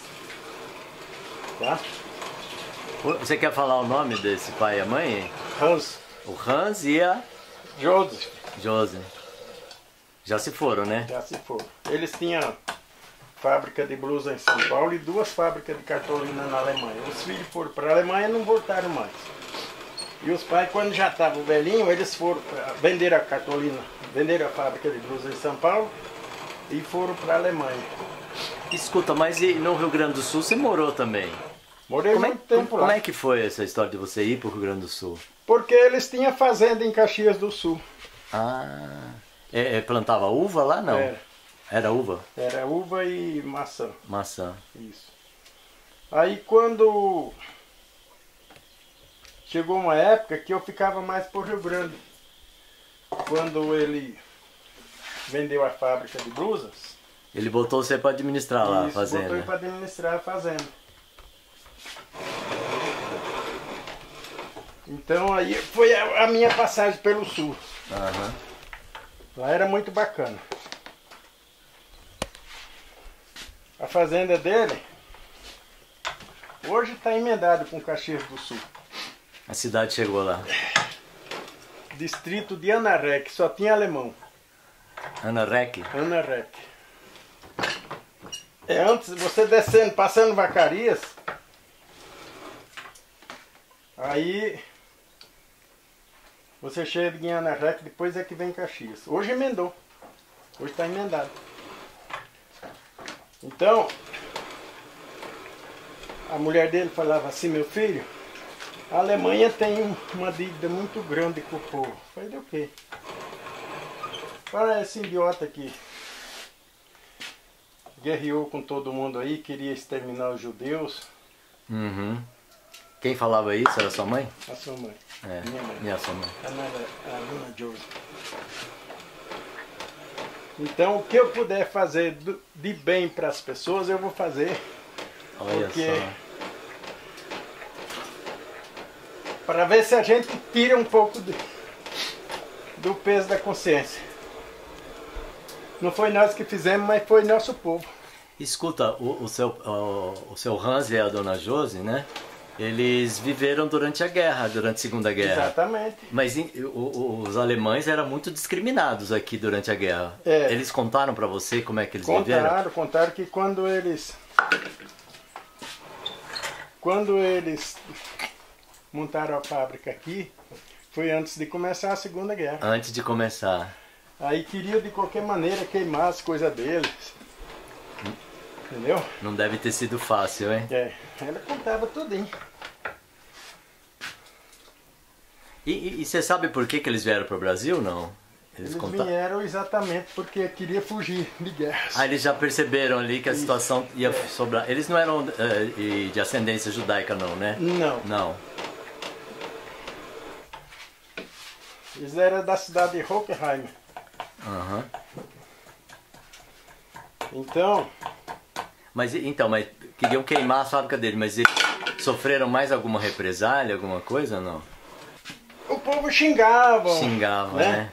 Tá? Você quer falar o nome desse pai e a mãe? Hans, O Hans e a Joseph, Josi. Já se foram, né? já se for. Eles tinham fábrica de blusa em São Paulo e 2 fábricas de cartolina na Alemanha. Os filhos foram para a Alemanha e não voltaram mais. E os pais, quando já estavam velhinhos, eles foram vender a Cartolina, venderam a fábrica de blusas em São Paulo e foram para a Alemanha. Escuta, mas e no Rio Grande do Sul você morou também? Morei muito tempo lá. Como é que foi essa história de você ir para o Rio Grande do Sul? Porque eles tinham fazenda em Caxias do Sul. Ah, plantava uva lá? Não. Era uva? Era uva e maçã. Maçã. Isso. Aí quando chegou uma época que eu ficava mais por Rio Grande. Quando ele vendeu a fábrica de blusas. Ele botou você para administrar lá a isso, fazenda. botou para administrar a fazenda. Então aí foi a minha passagem pelo sul. Aham. Lá era muito bacana. A fazenda dele hoje está emendado com Caxias do Sul. A cidade chegou lá. Distrito de Anarec, só tinha alemão. Anarec? Anarec. Antes, você descendo, passando Vacarias, aí você chega em Anarec, depois é que vem Caxias. Hoje emendou. Hoje está emendado. Então, a mulher dele falava assim, meu filho, a Alemanha tem uma dívida muito grande com o povo. Eu falei, o quê? Para esse idiota que guerreou com todo mundo aí, queria exterminar os judeus. Uhum. Quem falava isso? Era sua mãe? A sua mãe. É, Minha mãe. minha sua mãe. A dona Josi. Então, o que eu puder fazer de bem para as pessoas, eu vou fazer. Olha porque só. para ver se a gente tira um pouco do peso da consciência. Não foi nós que fizemos, mas foi nosso povo. Escuta, o seu Hans e a dona Josi, né? Eles viveram durante a guerra, durante a Segunda Guerra. Exatamente. Mas os alemães eram muito discriminados aqui durante a guerra. É. Eles contaram pra você como é que eles viveram? Contaram que quando eles montaram a fábrica aqui, foi antes de começar a Segunda Guerra. Antes de começar. Aí queriam de qualquer maneira queimar as coisas deles. Entendeu? Não deve ter sido fácil, hein? Ela contava tudinho. E você sabe por que eles vieram pro Brasil, não? Eles vieram exatamente porque queria fugir de guerras. Ah, eles já perceberam ali que a situação ia sobrar. Eles não eram de ascendência judaica, não, né? Não. Não. Eles eram da cidade de Hockenheim. Aham. Então, Mas queriam queimar a fábrica dele, mas eles sofreram mais alguma represália, alguma coisa ou não? o povo xingava. Xingavam, né?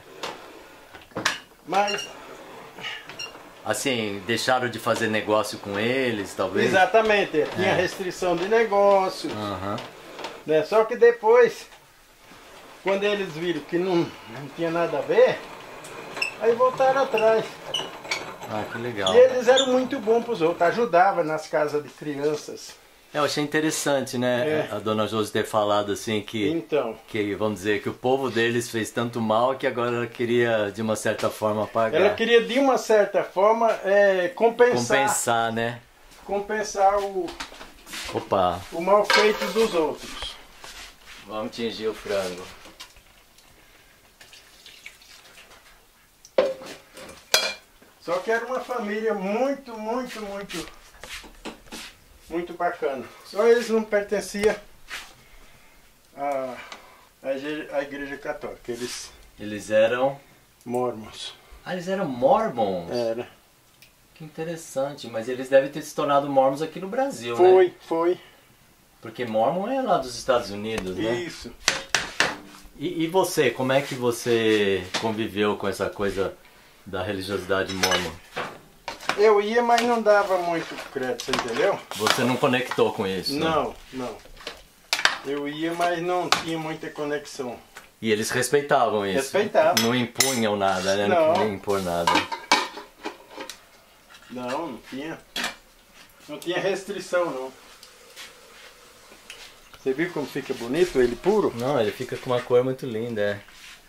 Mas, Assim, deixaram de fazer negócio com eles, talvez? exatamente, tinha restrição de negócio. Aham. Né? Só que depois, quando eles viram que não tinha nada a ver, aí voltaram atrás. Ah, que legal. E eles eram muito bons para os outros, ajudavam nas casas de crianças. Eu achei interessante, né? A dona Josi ter falado assim Então, que, vamos dizer, que o povo deles fez tanto mal que agora ela queria, de uma certa forma, pagar. ela queria de uma certa forma Compensar, né? compensar Opa, o mal feito dos outros. vamos tingir o frango. Só que era uma família muito bacana. Só eles não pertenciam à igreja católica, Eles eram... mormons. Ah, eles eram mormons? Era. Que interessante, mas eles devem ter se tornado mormons aqui no Brasil, né? Foi. Porque mormon é lá dos Estados Unidos, né? Isso. E você, como é que você conviveu com essa coisa da religiosidade mormon? Eu ia, mas não dava muito crédito, você entendeu? Você não conectou com isso? né? Não. Eu ia, mas não tinha muita conexão. E eles respeitavam isso? Respeitavam. Não impunham nada, né? Não. Não impor nada. Não tinha. Não tinha restrição, não. Você viu como fica bonito ele puro? Não, ele fica com uma cor muito linda, é.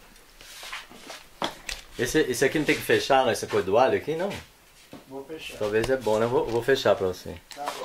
Esse aqui não tem que fechar, essa cor do alho aqui, não? Vou fechar. Talvez é bom, né? Vou fechar pra você. Tá bom.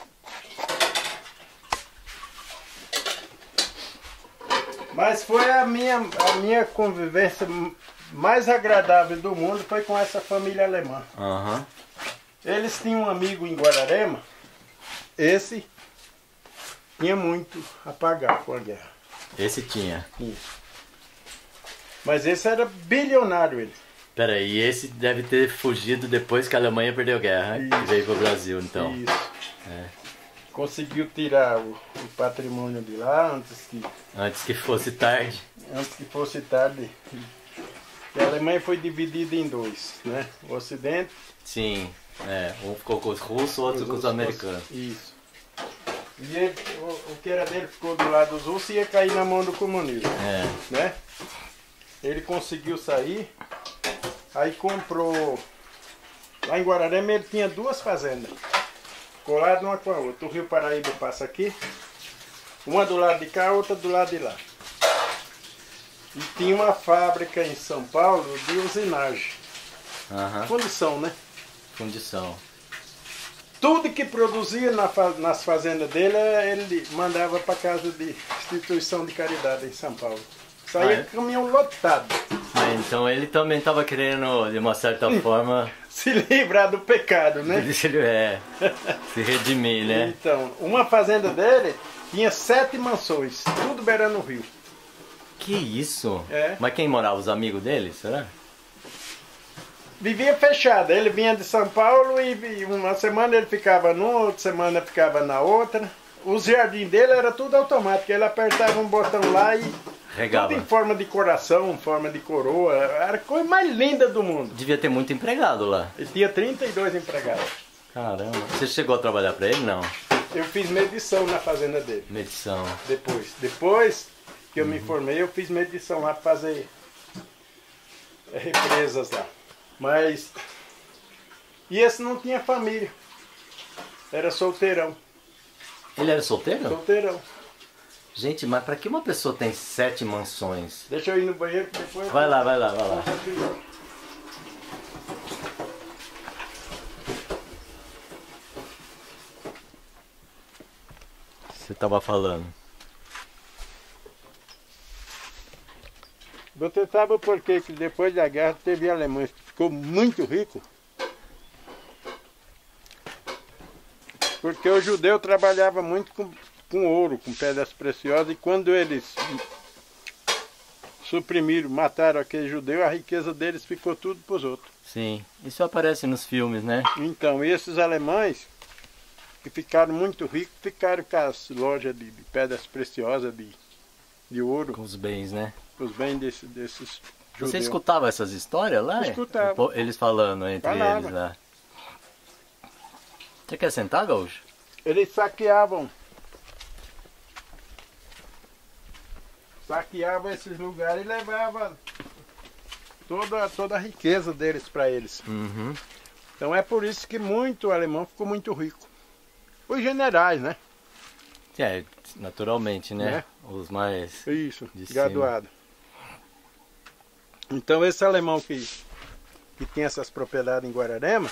Mas foi a minha convivência mais agradável do mundo, foi com essa família alemã. Aham. Eles tinham um amigo em Guararema, esse tinha muito a pagar com a guerra. Esse tinha. Isso. Mas esse era bilionário, ele. Pera aí, esse deve ter fugido depois que a Alemanha perdeu a guerra e veio pro Brasil, então. Isso. É. Conseguiu tirar o patrimônio de lá Antes que fosse tarde. antes que fosse tarde. E a Alemanha foi dividida em dois, né? O Ocidente. Sim, um ficou com os russos, outro com os americanos. Isso. E ele, o que era dele ficou do lado dos russos e ia cair na mão do comunismo, né? Ele conseguiu sair, aí comprou. Lá em Guararema ele tinha duas fazendas, coladas uma com a outra. O Rio Paraíba passa aqui, uma do lado de cá, outra do lado de lá. E tinha uma fábrica em São Paulo de usinagem. Fundição, né? Fundição. Tudo que produzia nas fazendas dele, ele mandava para casa de instituição de caridade em São Paulo. Saía caminhão lotado. Então ele também estava querendo, de uma certa forma... Se livrar do pecado, né? Se redimir, né? Então, uma fazenda dele tinha 7 mansões, tudo beirando o rio. Que isso? É. Mas quem morava? Os amigos dele, será? Vivia fechado, ele vinha de São Paulo e uma semana ele ficava numa, outra semana ficava na outra. Os jardins dele era tudo automático, ele apertava um botão lá e regava. Tudo em forma de coração, em forma de coroa, era a coisa mais linda do mundo. Devia ter muito empregado lá. Ele tinha 32 empregados. Caramba, você chegou a trabalhar para ele, não? Eu fiz medição na fazenda dele. Medição. Depois que eu me formei, eu fiz medição lá para fazer represas lá. Mas... E esse não tinha família. Era solteirão. Ele era solteiro? Solteirão. Gente, mas pra que uma pessoa tem 7 mansões? Deixa eu ir no banheiro depois. Vai lá. Você tava falando. Você sabe por que depois da guerra teve alemães que ficou muito rico? Porque o judeu trabalhava muito com ouro, com pedras preciosas, e quando eles suprimiram, mataram aquele judeu, a riqueza deles ficou tudo para os outros. Sim, isso aparece nos filmes, né? Então, esses alemães que ficaram muito ricos, ficaram com as lojas de pedras preciosas, de ouro. Com os bens, né? Os bens desses judeus. Você escutava essas histórias lá? Escutava. Eles falando entre eles lá. Você quer sentar, Gaúcho? Eles saqueavam esses lugares e levavam toda a riqueza deles para eles. Uhum. Então é por isso que muito alemão ficou muito rico. Os generais, né? Naturalmente, né? Os mais Isso, de graduado. Então esse alemão que tinha essas propriedades em Guararema,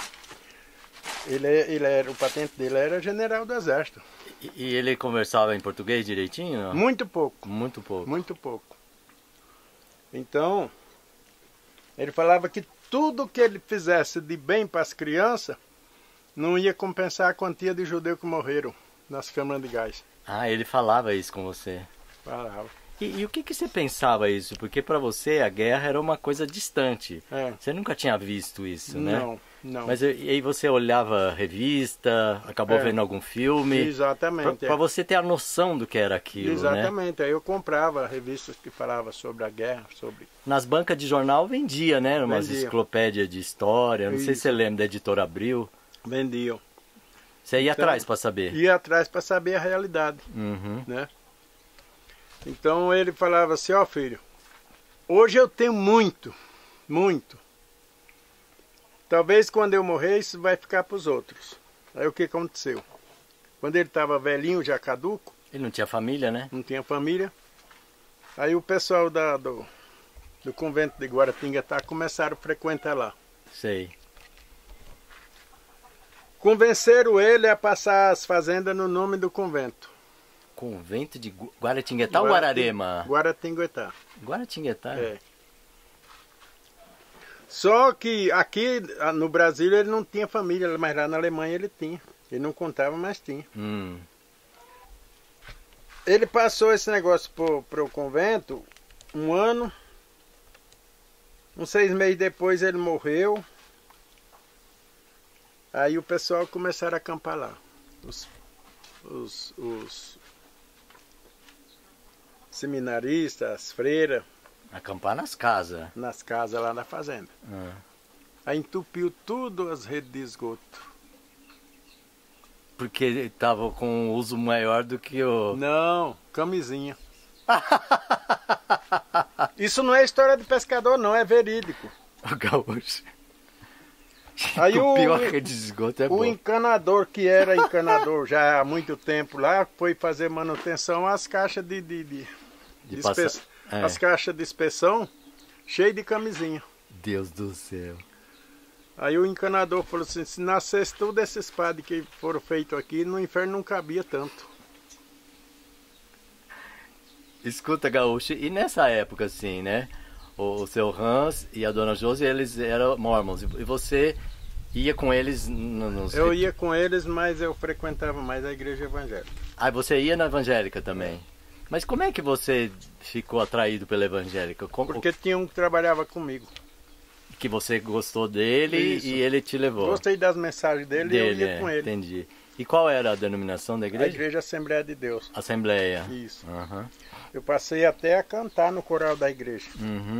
o patente dele era general do exército. E ele conversava em português direitinho? Não? Muito pouco. Muito pouco. Muito pouco. Então, ele falava que tudo que ele fizesse de bem para as crianças não ia compensar a quantia de judeus que morreram nas câmaras de gás. Ah, ele falava isso com você? Falava. E o que você pensava isso? Porque para você a guerra era uma coisa distante. Você nunca tinha visto isso, né? Não. Mas e aí você olhava revista, acabou vendo algum filme? Exatamente. Para você ter a noção do que era aquilo, Exatamente. né? Aí eu comprava revistas que falavam sobre a guerra, Nas bancas de jornal vendia, né? Umas enciclopédias de história. Não sei se você lembra da Editora Abril. Vendiam. Você ia atrás para saber? Ia atrás para saber a realidade, né? Então ele falava assim, ó filho, hoje eu tenho muito. Talvez quando eu morrer isso vai ficar para os outros. Aí o que aconteceu? Quando ele estava velhinho, já caduco, Ele não tinha família, né? Não tinha família. Aí o pessoal do convento de Guaratinguetá começaram a frequentar lá. Sei. Convenceram ele a passar as fazendas no nome do convento. Convento de Guaratinguetá ou Guararema? Guaratinguetá. Guaratinguetá? É. Só que aqui no Brasil ele não tinha família, mas lá na Alemanha ele tinha. Ele não contava, mas tinha. Ele passou esse negócio para o convento 1 ano. Uns 6 meses depois ele morreu. Aí o pessoal começaram a acampar lá. Os seminaristas, as freiras. Acampar nas casas. Nas casas lá na fazenda. Aí entupiu tudo as redes de esgoto. Porque estava com um uso maior do que o... Não, camisinha. Isso não é história de pescador, não, é verídico. O gaúcho. Aí entupiu a rede de esgoto, é o bom. encanador, que era encanador já há muito tempo lá, foi fazer manutenção às caixas as caixas de inspeção cheias de camisinha. Deus do céu. Aí o encanador falou assim, se nascesse todos esses padres que foram feitos aqui, no inferno não cabia tanto. Escuta, gaúcho, e nessa época assim, né? O seu Hans e a dona Josi, eles eram mormons. E você ia com eles nos... Eu ia com eles, mas eu frequentava mais a igreja evangélica. Ah, você ia na evangélica também? Mas como é que você ficou atraído pela evangélica? Porque tinha um que trabalhava comigo. Que você gostou dele. Isso. E ele te levou? Gostei das mensagens dele e eu ia com ele. Entendi. E qual era a denominação da igreja? A Igreja Assembleia de Deus. Assembleia. Isso. Uhum. Eu passei até a cantar no coral da igreja.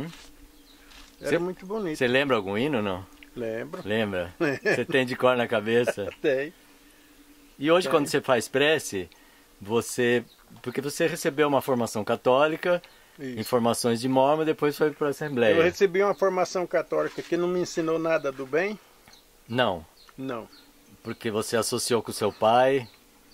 Era muito bonito. Você lembra algum hino, não? Lembro. Lembra? Você tem de cor na cabeça? Tem. E hoje, quando você faz prece, porque você recebeu uma formação católica, informações de Mormon, depois foi para a Assembleia. Eu recebi uma formação católica que não me ensinou nada do bem? Não. Não. Porque você associou com o seu pai?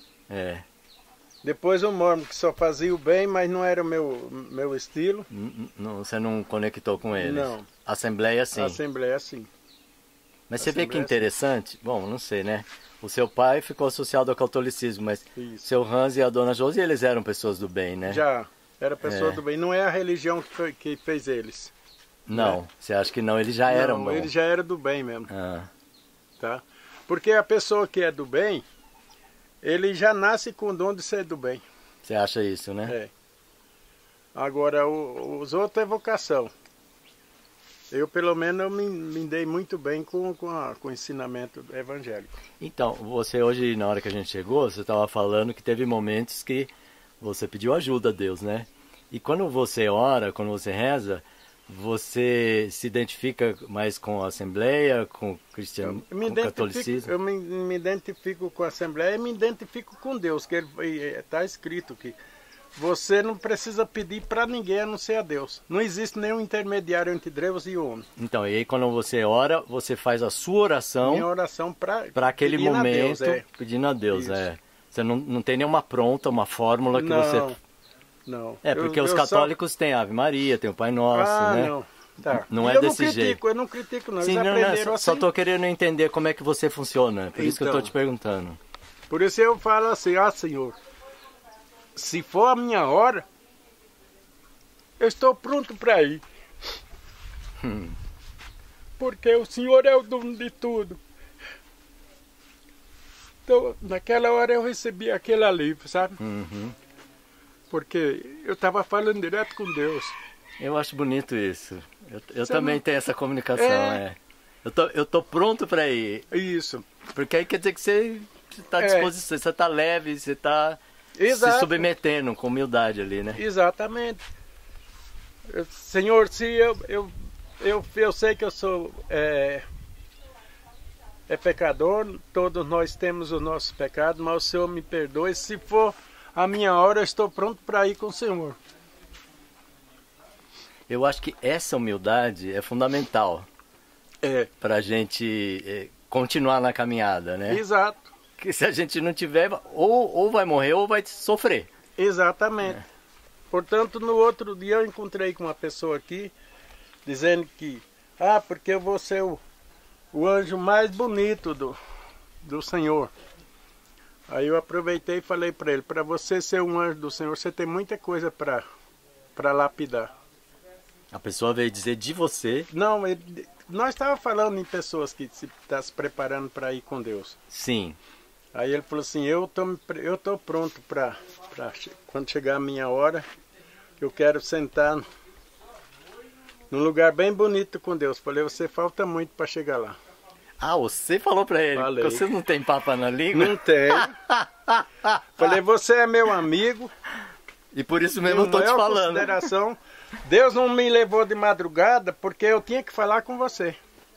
Depois o Mormon, que só fazia o bem, mas não era o meu estilo. Você não conectou com eles? Não. Assembleia sim. Assembleia sim. Mas você vê que interessante? Bom, não sei, né? O seu pai ficou associado ao catolicismo, mas seu Hans e a dona Josi, eles eram pessoas do bem, né? Já, era pessoa do bem. Não é a religião que fez eles. Não, né? Você acha que não? Eles já eram bons? Não, eles já eram do bem mesmo. Tá? Porque a pessoa que é do bem, ele já nasce com o dom de ser do bem. Você acha isso, né? É. Agora, os outros é vocação. Eu, pelo menos, me dei muito bem com o ensinamento evangélico. Então, você hoje, na hora que a gente chegou, você estava falando que teve momentos que você pediu ajuda a Deus, né? E quando você ora, quando você reza, você se identifica mais com a Assembleia, com o catolicismo? Eu me identifico com a Assembleia e me identifico com Deus, que está escrito que você não precisa pedir para ninguém a não ser a Deus. Não existe nenhum intermediário entre Deus e o homem. Então, e aí quando você ora, você faz a sua oração... Minha oração para aquele momento, Deus, pedindo a Deus, Você não tem nenhuma pronta, uma fórmula que você... Não. Porque os católicos têm a Ave Maria, tem o Pai Nosso, né? Não. Tá. Não é desse jeito. Eu não critico, não. Sim, eles aprenderam assim. Só estou querendo entender como é que você funciona. Por isso que eu estou te perguntando. Por isso eu falo assim, Senhor, se for a minha hora, eu estou pronto para ir. Porque o Senhor é o dono de tudo. Então, naquela hora eu recebi aquele alívio, sabe? Porque eu estava falando direto com Deus. Eu acho bonito isso. Eu também tenho essa comunicação, Eu tô pronto para ir. Isso. Porque aí quer dizer que você está à disposição, você está leve, você está se submetendo com humildade ali, né? Exatamente. Senhor, se eu sei que eu sou pecador, todos nós temos os nossos pecados, mas o Senhor me perdoe. Se for a minha hora, eu estou pronto para ir com o Senhor. Eu acho que essa humildade é fundamental para a gente continuar na caminhada, né? Exato. Porque se a gente não tiver, ou vai morrer ou vai sofrer. Exatamente. Portanto, no outro dia eu encontrei com uma pessoa aqui, dizendo que, porque eu vou ser o anjo mais bonito do Senhor. Aí eu aproveitei e falei para ele, para você ser um anjo do Senhor, você tem muita coisa para lapidar. A pessoa veio dizer de você. Não, nós estávamos falando em pessoas que estão se preparando para ir com Deus. Sim. Aí ele falou assim, eu tô pronto para quando chegar a minha hora, eu quero sentar num lugar bem bonito com Deus. Falei, você falta muito para chegar lá. Ah, você falou para ele? Falei. Você não tem papa na língua? Não tem. Falei, você é meu amigo. E por isso mesmo eu tô te falando. Consideração, Deus não me levou de madrugada porque eu tinha que falar com você.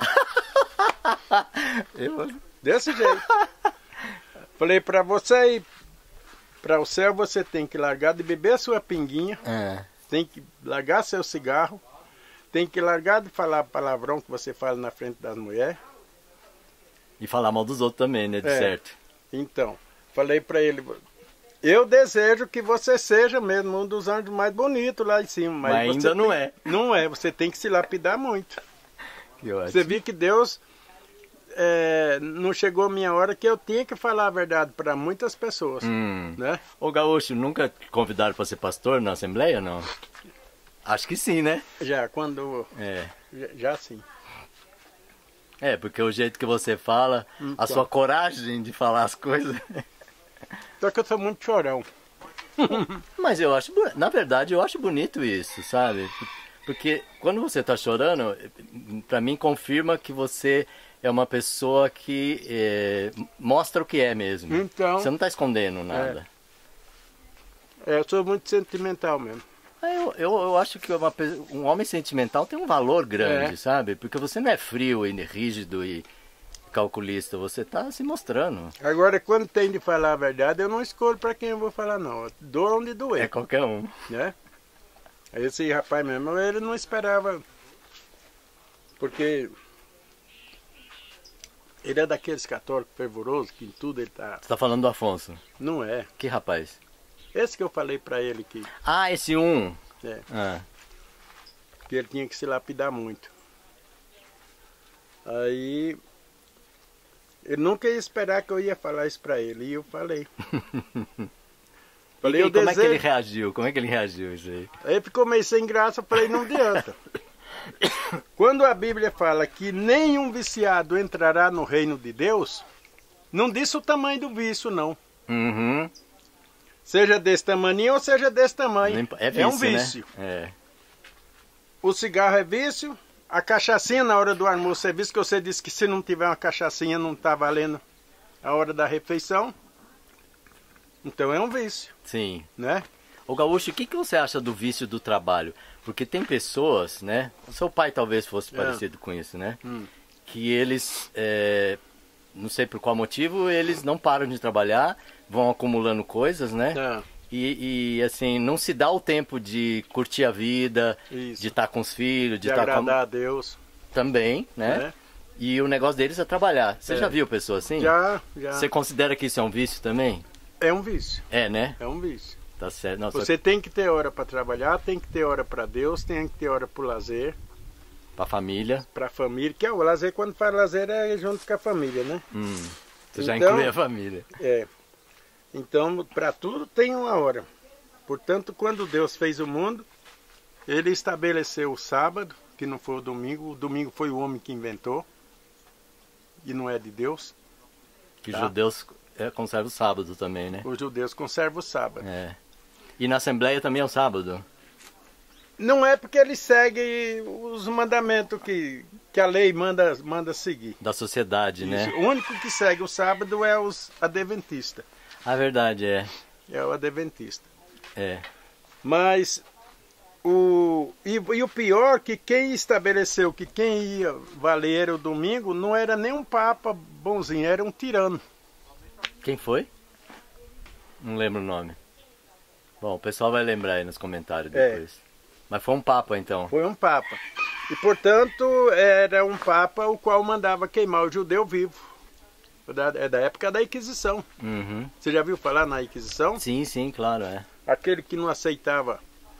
Desse jeito. Falei, para você ir para o céu, você tem que largar de beber a sua pinguinha, tem que largar seu cigarro, tem que largar de falar palavrão que você fala na frente das mulheres. E falar mal dos outros também, né? De certo. Então, falei para ele, eu desejo que você seja mesmo um dos anjos mais bonitos lá em cima. Mas ainda não é. Não é, você tem que se lapidar muito. Que ótimo. Você viu que Deus não chegou a minha hora que eu tinha que falar a verdade para muitas pessoas. Né? Ô Gaúcho, nunca te convidaram para ser pastor na Assembleia, não? Acho que sim, né? Já, quando... Já sim. Porque o jeito que você fala, a sua coragem de falar as coisas... Só que eu sou muito chorão. Mas eu acho, na verdade, eu acho bonito isso, sabe? Porque quando você está chorando, para mim confirma que você é uma pessoa que mostra o que é mesmo. Então, você não está escondendo nada. Eu sou muito sentimental mesmo. Eu acho que um homem sentimental tem um valor grande, sabe? Porque você não é frio e rígido e calculista, você está se mostrando. Agora, quando tem de falar a verdade, eu não escolho para quem eu vou falar, não. Eu dou onde doer. É qualquer um. Né? Esse rapaz mesmo, ele não esperava, porque ele é daqueles católicos fervorosos que em tudo ele tá... Você está falando do Afonso? Não é. Que rapaz? Esse que eu falei para ele que... Esse um. Que ele tinha que se lapidar muito. Aí... ele nunca ia esperar que eu ia falar isso para ele, e eu falei. Falei, como é que ele reagiu? Como é que ele reagiu isso aí? Aí ficou meio sem graça, falei, não adianta. Quando a Bíblia fala que nenhum viciado entrará no reino de Deus, não disse o tamanho do vício, não. Seja desse tamanho ou seja desse tamanho. É um vício. Né? O cigarro é vício, a cachaçinha na hora do almoço é vício, que você disse que se não tiver uma cachaçinha não está valendo a hora da refeição. Então é um vício. Sim. Né? Ô Gaúcho, o que você acha do vício do trabalho? Porque tem pessoas, né? O seu pai talvez fosse parecido com isso, né? Que eles, não sei por qual motivo, eles não param de trabalhar, vão acumulando coisas, né? E assim, não se dá o tempo de curtir a vida, de estar com os filhos, de agradar a Deus. Também, né? E o negócio deles é trabalhar. Você já viu pessoa assim? Já. Você considera que isso é um vício também? É um vício. Né? É um vício. Tá certo. Não, você tem que ter hora para trabalhar, tem que ter hora para Deus, tem que ter hora para o lazer. Para a família. Para a família, que o lazer, quando faz lazer, é junto com a família, né? Você já inclui a família. Então, para tudo tem uma hora. Portanto, quando Deus fez o mundo, Ele estabeleceu o sábado, que não foi o domingo foi o homem que inventou, e não é de Deus. Que os judeus conservam o sábado também, né? Os judeus conservam o sábado. E na Assembleia também é o sábado? Não é porque eles seguem os mandamentos que a lei manda seguir. Da sociedade, né? O único que segue o sábado é os adventistas. A verdade é o adventista. Mas o pior que quem estabeleceu que quem ia valer era o domingo não era nem um papa bonzinho, era um tirano. Quem foi? Não lembro o nome. Bom, o pessoal vai lembrar aí nos comentários depois. Mas foi um papa então? Foi um papa. E portanto era um papa o qual mandava queimar o judeu vivo. É da época da Inquisição. Você já viu falar na Inquisição? Sim, claro, aquele que não aceitava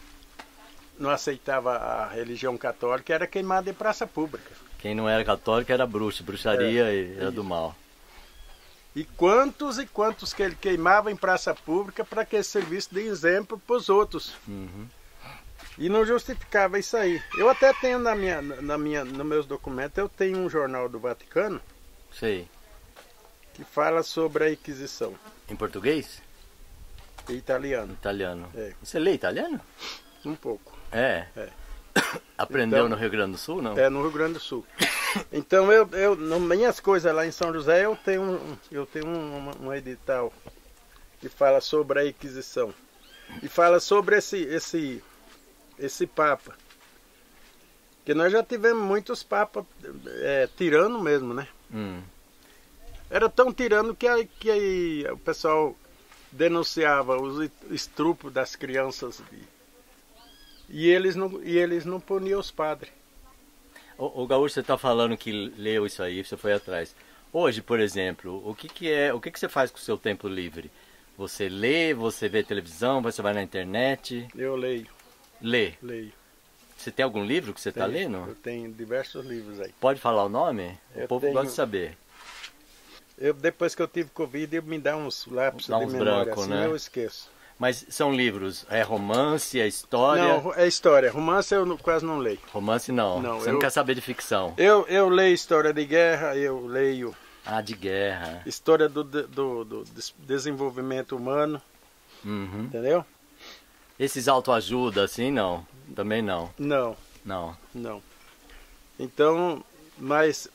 a religião católica era queimado em praça pública. Quem não era católico era bruxo, bruxaria e era do mal. E quantos que ele queimava em praça pública para que ele servisse de exemplo para os outros. Uhum. E não justificava isso aí. Eu até tenho nos meus documentos, eu tenho um jornal do Vaticano Sei. que fala sobre a Inquisição. Em português? Em italiano. Italiano. É. Você lê italiano? Um pouco. É. É. Aprendeu Então, no Rio Grande do Sul, não? É, no Rio Grande do Sul. Então nas minhas coisas lá em São José, eu tenho um edital que fala sobre a Inquisição. E fala sobre esse Papa. Porque nós já tivemos muitos papas tirano mesmo, né? Era tão tirano que o pessoal denunciava os estupros das crianças e eles não puniam os padres. O Gaúcho, você está falando que leu isso aí, você foi atrás. Hoje, por exemplo, o que você faz com o seu tempo livre? Você lê, você vê televisão, você vai na internet? Eu leio. Lê? Leio. Você tem algum livro que você está lendo? Eu tenho diversos livros aí. Pode falar o nome? O povo gosta de saber. Depois que eu tive Covid, me dá uns lápis Dá de uns memória, brancos, assim né? eu esqueço. Mas são livros, é romance, é história? Não, é história. Romance eu quase não leio. Romance não. Não, Você não quer saber de ficção? Eu leio história de guerra, eu leio Ah, de guerra. história do desenvolvimento humano, Uhum. entendeu? Esses autoajuda, assim, não? Também não. Não, Não. não. Então, mas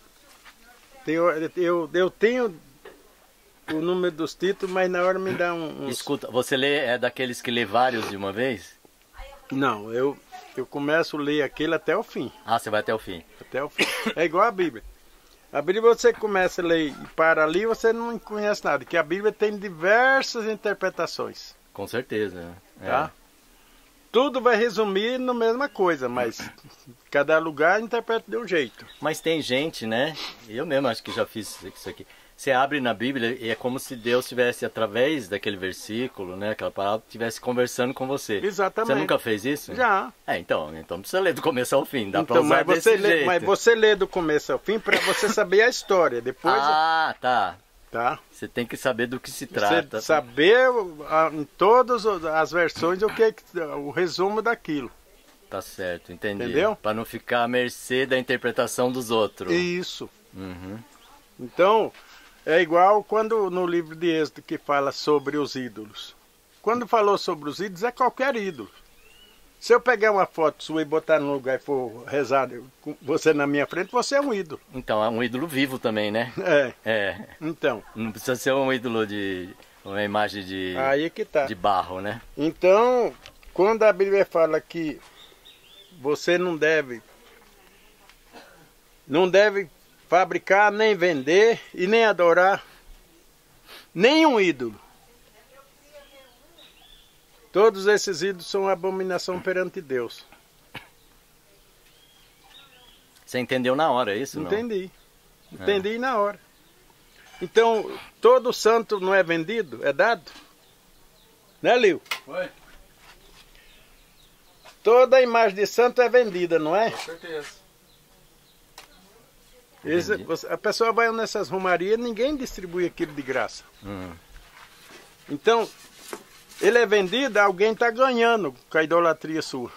eu tenho o número dos títulos, mas na hora me dá uns... Escuta, você é daqueles que lê vários de uma vez? Não, eu começo a ler aquele até o fim. Ah, você vai até o fim. Até o fim. É igual a Bíblia. A Bíblia você começa a ler e para ali, você não conhece nada. Que a Bíblia tem diversas interpretações. Com certeza. Tá? Tudo vai resumir na mesma coisa, mas cada lugar interpreta de um jeito. Mas tem gente, né? Eu mesmo acho que já fiz isso aqui. Você abre na Bíblia e é como se Deus estivesse, através daquele versículo, né? Aquela palavra, estivesse conversando com você. Exatamente. Você nunca fez isso? Já. Então precisa ler do começo ao fim. Dá pra Então, usar desse jeito. mas você lê do começo ao fim para você saber a história. Depois, Ah, tá. tá? Você tem que saber do que se Você trata. saber em todas as versões o resumo daquilo. Tá certo, entendi. Entendeu? Para não ficar à mercê da interpretação dos outros. Isso. Uhum. Então, é igual quando no livro de Êxodo que fala sobre os ídolos. Quando falou sobre os ídolos, é qualquer ídolo. Se eu pegar uma foto sua e botar no lugar e for rezar com você na minha frente, você é um ídolo. Então, é um ídolo vivo também, né? É. Então. Não precisa ser um ídolo uma imagem Aí que tá. de barro, né? Então, quando a Bíblia fala que você não deve fabricar, nem vender e nem adorar nenhum ídolo. Todos esses ídolos são abominação perante Deus. Você entendeu na hora, é isso? Entendi. Entendi na hora. Então, todo santo não é vendido, é dado? Né, Lio? Oi, Toda imagem de santo é vendida, não é? com certeza. A pessoa vai nessas romarias, ninguém distribui aquilo de graça. Então, ele é vendido, alguém está ganhando com a idolatria sua.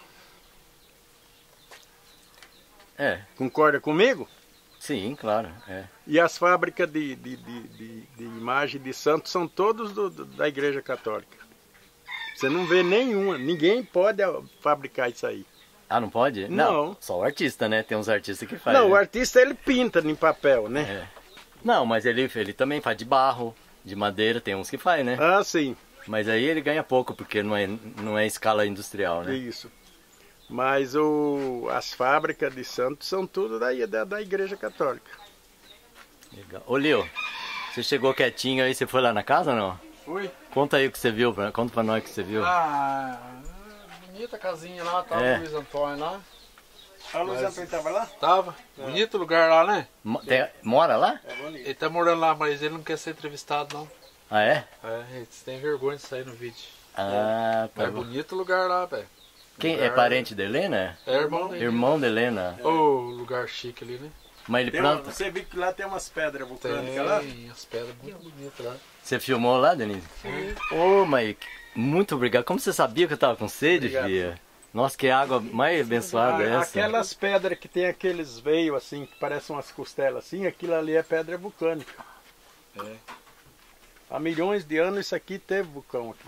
Concorda comigo? Sim, claro. E as fábricas de imagem de santo são todos da Igreja Católica. Você não vê nenhuma, ninguém pode fabricar isso aí. Ah, não pode? Não. Só o artista, né? Tem uns artistas que fazem. Não, o artista ele pinta em papel, né? Não, mas ele também faz de barro, de madeira, tem uns que faz, né? Ah, sim. Mas aí ele ganha pouco, porque não é escala industrial, né? Isso. Mas as fábricas de santos são tudo da Igreja Católica. Legal. Ô, Lio, você chegou quietinho aí, você foi lá na casa ou não? Fui. Conta aí o que você viu, conta pra nós o que você viu. Ah, bonita a casinha lá, tava o Luiz Antônio lá. A Luiz Antônio estava lá? Tava. Bonito lugar lá, né? Mora lá? É bonito. Ele tá morando lá, mas ele não quer ser entrevistado, não. Ah, é? Eles têm vergonha de sair no vídeo. Ah, tá É bom. bonito o lugar lá, velho. Quem é Lugar- parente da Helena? É irmão dele. Irmão da Helena. Ô, lugar chique ali, né? Mas ele Tem planta. você viu que lá tem umas pedras Tem vulcânicas lá? as pedras muito bonitas lá. Você filmou lá, Denise? Ô, Mike, muito obrigado. Como você sabia que eu tava com sede, Obrigado. filha? Nossa, que água mais abençoada é essa. Aquelas pedras que tem aqueles veios assim, que parecem umas costelas assim, aquilo ali é pedra vulcânica. É. Há milhões de anos isso aqui teve vulcão aqui.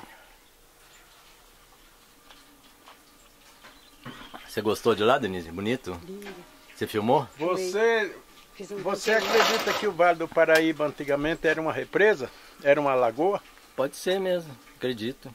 Você gostou de lá, Denise? Bonito? Você filmou? Você acredita que o Vale do Paraíba antigamente era uma represa? Era uma lagoa? Pode ser mesmo, acredito.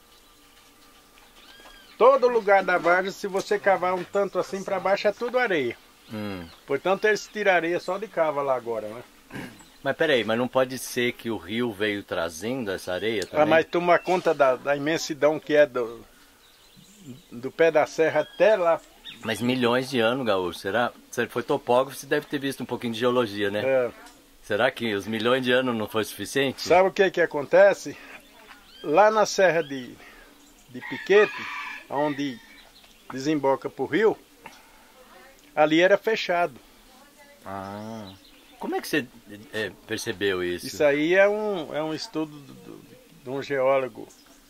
Todo lugar da várzea, se você cavar um tanto assim para baixo, é tudo areia. Portanto, eles tiram areia só de cava lá agora, né? Mas peraí, mas não pode ser que o rio veio trazendo essa areia também? Ah, mas toma conta da imensidão que é do pé da serra até lá. Mas milhões de anos, Gaúcho, será? Você foi topógrafo, você deve ter visto um pouquinho de geologia, né? É, Será que os milhões de anos não foi suficiente? sabe o que acontece? Lá na serra de Piquete, onde desemboca para o rio, ali era fechado. Ah, como é que você percebeu isso? Isso aí é um estudo de um geólogo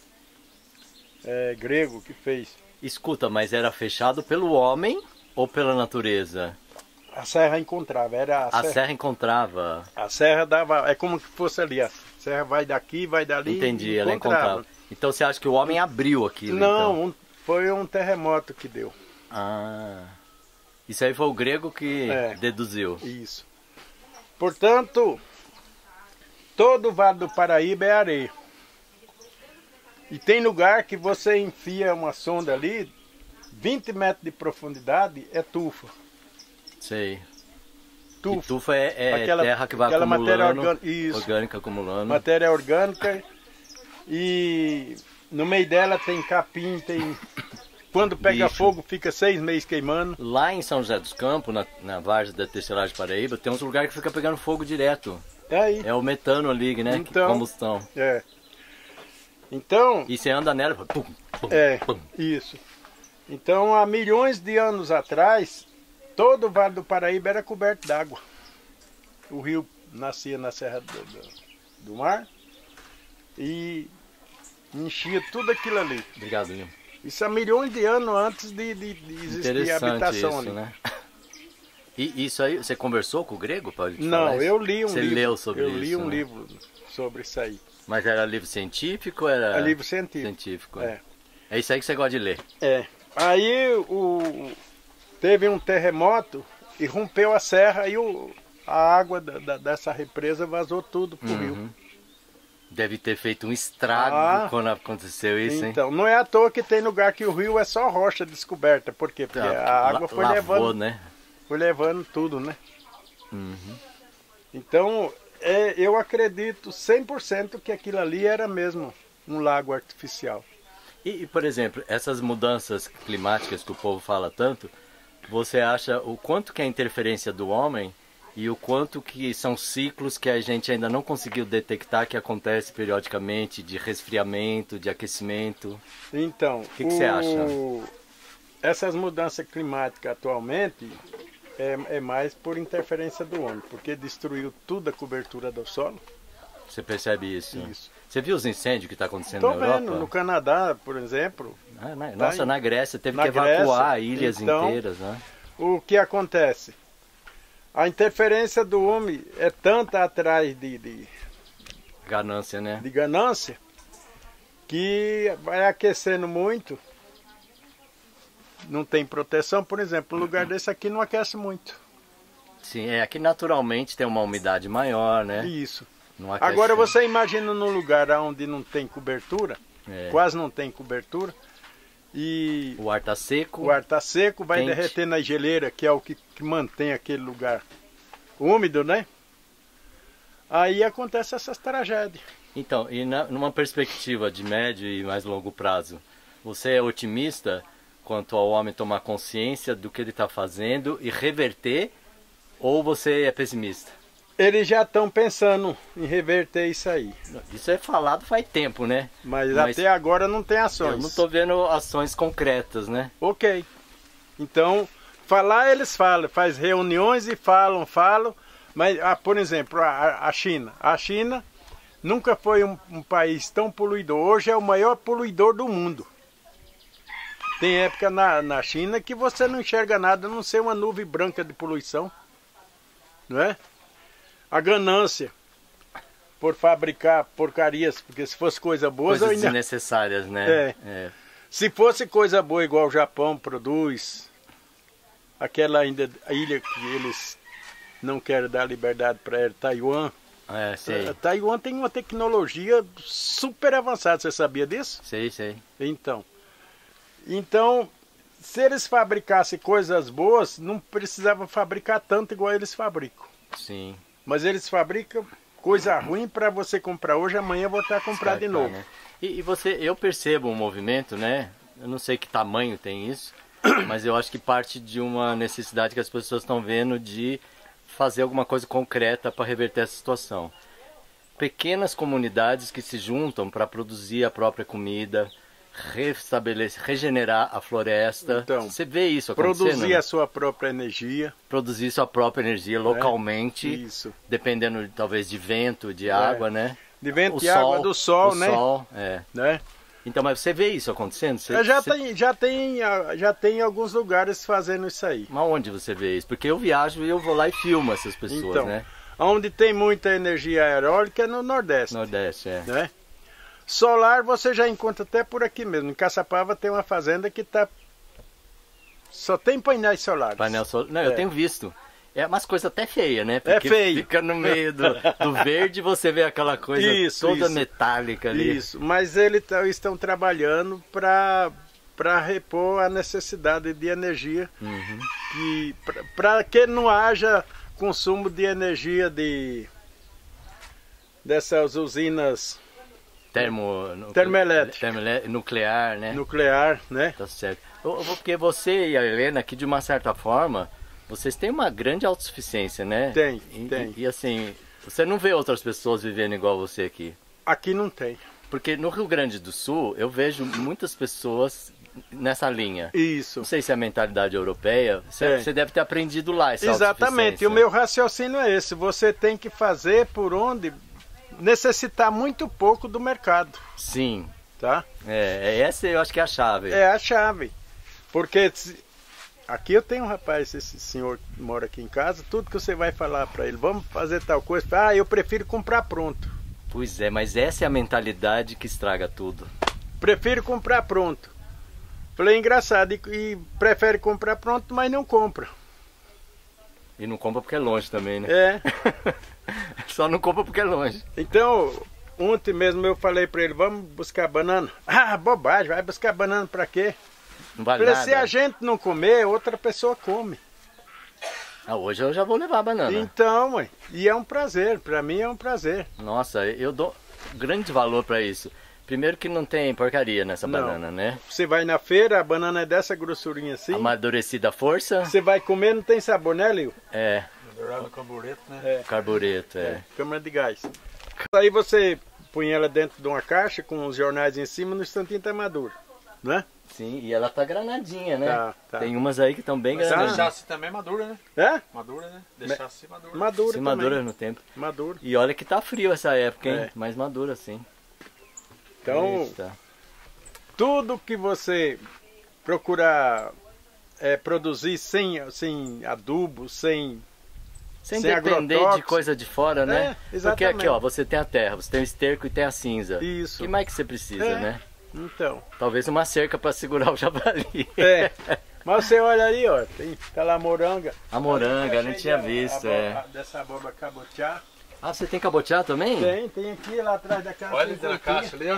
grego que fez. Escuta, mas era fechado pelo homem ou pela natureza? A serra encontrava, era A serra encontrava. a serra dava, é como que fosse ali, a serra vai daqui, vai dali. Entendi, ela encontrava. Então você acha que o homem abriu aquilo? Não, Então? foi um terremoto que deu. Ah, isso aí foi o grego que É. deduziu. Isso. Portanto, todo o Vale do Paraíba é areia. E tem lugar que você enfia uma sonda ali, 20 metros de profundidade, é tufa. Sei. Tufa. E tufa é Aquela- terra que vai aquela matéria acumulando, isso. orgânica acumulando. Matéria orgânica. E no meio dela tem capim, tem... Quando pega Bicho. fogo, fica 6 meses queimando. Lá em São José dos Campos, na várzea da Tecelagem Paraíba, tem uns lugares que fica pegando fogo direto. É aí. É o metano ali, né? Então- Combustão. É. Então, E você anda nela e fala, pum, pum, é, pum. isso. Então, há milhões de anos atrás, todo o Vale do Paraíba era coberto d'água. O rio nascia na Serra do Mar e enchia tudo aquilo ali. Obrigado, Lino. Isso há milhões de anos antes de existir Interessante habitação isso, ali. né? E isso aí, você conversou com o grego para te Não, falar isso? eu li um Você livro. leu sobre eu isso, li um né? livro sobre isso aí. Mas era livro científico ou era... É livro científico. Científico, É. É isso aí que você gosta de ler. É. Aí teve um terremoto e rompeu a serra e a água dessa represa vazou tudo pro rio. Deve ter feito um estrago Ah. quando aconteceu isso, hein? Então, não é à toa que tem lugar que o rio é só rocha descoberta. Por quê? Porque a água foi lavou, levando, né? foi levando tudo, né? Então, eu acredito 100% que aquilo ali era mesmo um lago artificial. E, por exemplo, essas mudanças climáticas que o povo fala tanto, você acha o quanto que é a interferência do homem e o quanto que são ciclos que a gente ainda não conseguiu detectar que acontece periodicamente, de resfriamento, de aquecimento? Então, O que você acha? Essas mudanças climáticas atualmente é mais por interferência do homem, porque destruiu toda a cobertura do solo. Você percebe isso? Isso. Você viu os incêndios que está acontecendo Estou na vendo, no Europa? Canadá, por exemplo, Nossa, na Grécia teve na que evacuar Grécia, ilhas então, inteiras, né? o que acontece? A interferência do homem é tanta atrás de Ganância, né? ganância que vai aquecendo muito. Não tem proteção, por exemplo, um lugar desse aqui não aquece muito. Sim, aqui naturalmente tem uma umidade maior, né? Isso. Não aquece Agora tanto. você imagina num lugar onde não tem cobertura, É. quase não tem cobertura, e O ar tá seco. o ar está seco, vai quente. derreter na geleira, que é o que mantém aquele lugar úmido, né? Aí acontece essas tragédias. Então, e numa perspectiva de médio e mais longo prazo, você é otimista quanto ao homem tomar consciência do que ele está fazendo e reverter, ou você é pessimista? Eles já estão pensando em reverter isso aí. Isso é falado faz tempo, né? Mas até agora não tem ações. Eu não estou vendo ações concretas, né? Ok. Então, falar eles falam, faz reuniões e falam. Mas, por exemplo, a China. A China nunca foi um país tão poluidor. Hoje é o maior poluidor do mundo. Tem época na China que você não enxerga nada, a não ser uma nuvem branca de poluição. Não é? A ganância por fabricar porcarias, porque se fosse coisa boa... Coisas desnecessárias, né? Se fosse coisa boa igual o Japão produz, aquela ilha que eles não querem dar liberdade para ela, Taiwan. Sei. Taiwan tem uma tecnologia super avançada, você sabia disso? Sei. Então, se eles fabricassem coisas boas, não precisava fabricar tanto igual eles fabricam. Sim. Mas eles fabricam coisa ruim para você comprar hoje, amanhã voltar a comprar de novo. Né? E eu percebo um movimento, né? Eu não sei que tamanho tem isso, mas eu acho que parte de uma necessidade que as pessoas estão vendo de fazer alguma coisa concreta para reverter essa situação. Pequenas comunidades que se juntam para produzir a própria comida, regenerar a floresta. Então, você vê isso acontecendo? Produzir a sua própria energia. Produzir sua própria energia localmente, isso. Dependendo talvez de vento, de água, né? De vento e água, do sol, né? Sol, né? Então, mas você vê isso acontecendo? Já tem alguns lugares fazendo isso aí. Mas onde você vê isso? Porque eu viajo e eu vou lá e filmo essas pessoas, então, né? Onde tem muita energia eólica é no Nordeste. Nordeste, né? Solar você já encontra até por aqui mesmo. Em Caçapava tem uma fazenda que só tem painéis solares. Painel solar. Não, eu tenho visto. É umas coisas até feias, né? Porque feio. Fica no meio do verde e você vê aquela coisa toda metálica ali. Isso, mas eles estão trabalhando para repor a necessidade de energia. Para que não haja consumo de energia dessas usinas termoelétrica, nuclear, né? Nuclear, né? Tá certo. Porque você e a Helena aqui, de uma certa forma, vocês têm uma grande autossuficiência, né? Tem. E assim, você não vê outras pessoas vivendo igual você aqui? Aqui não tem. Porque no Rio Grande do Sul, eu vejo muitas pessoas nessa linha. Isso. Não sei se é a mentalidade europeia, você deve ter aprendido lá essa Exatamente, e o meu raciocínio é esse, você tem que fazer por onde necessitar muito pouco do mercado. Sim. Tá? Essa eu acho que é a chave. É a chave. Porque aqui eu tenho um rapaz, esse senhor que mora aqui em casa, tudo que você vai falar para ele, vamos fazer tal coisa, eu prefiro comprar pronto. Pois é, mas essa é a mentalidade que estraga tudo. Prefiro comprar pronto. Falei, engraçado, e prefere comprar pronto, mas não compra. E não compra porque é longe também, né? Só não compra porque é longe. Então, ontem mesmo eu falei para ele, vamos buscar banana. Bobagem, vai buscar banana para quê? Não vale falei, nada. Se a gente não comer, outra pessoa come. Hoje eu já vou levar a banana. Então, mãe, e é um prazer, para mim é um prazer. Nossa, eu dou grande valor para isso. Primeiro que não tem porcaria nessa banana, né? Você vai na feira, a banana é dessa grossurinha assim. Amadurecida à força. Você vai comer, não tem sabor, né, Lio? Pendurado no carbureto, né? Carbureto, câmara de gás. Aí você põe ela dentro de uma caixa com os jornais em cima, no instantinho tá madura, né? Sim, e ela tá granadinha, né? Tá. Tem umas aí que estão bem Mas granadinhas. deixar assim também é madura, né? Madura, né? Deixar assim madura. Madura também. Madura no tempo. Madura. E olha que tá frio essa época, hein? Mas madura sim. Então, tudo que você procurar produzir sem adubo, sem depender de coisa de fora, né? Exatamente. Porque aqui, você tem a terra, você tem o esterco e tem a cinza. Isso. O que mais que você precisa, né? Então. Talvez uma cerca para segurar o javali. Mas você olha ali, tá lá a moranga. A moranga, eu não tinha visto, Dessa abóbora cabotiá. Você tem cabotiá também? Tem aqui lá atrás da caixa. Olha na caixa ali, ó.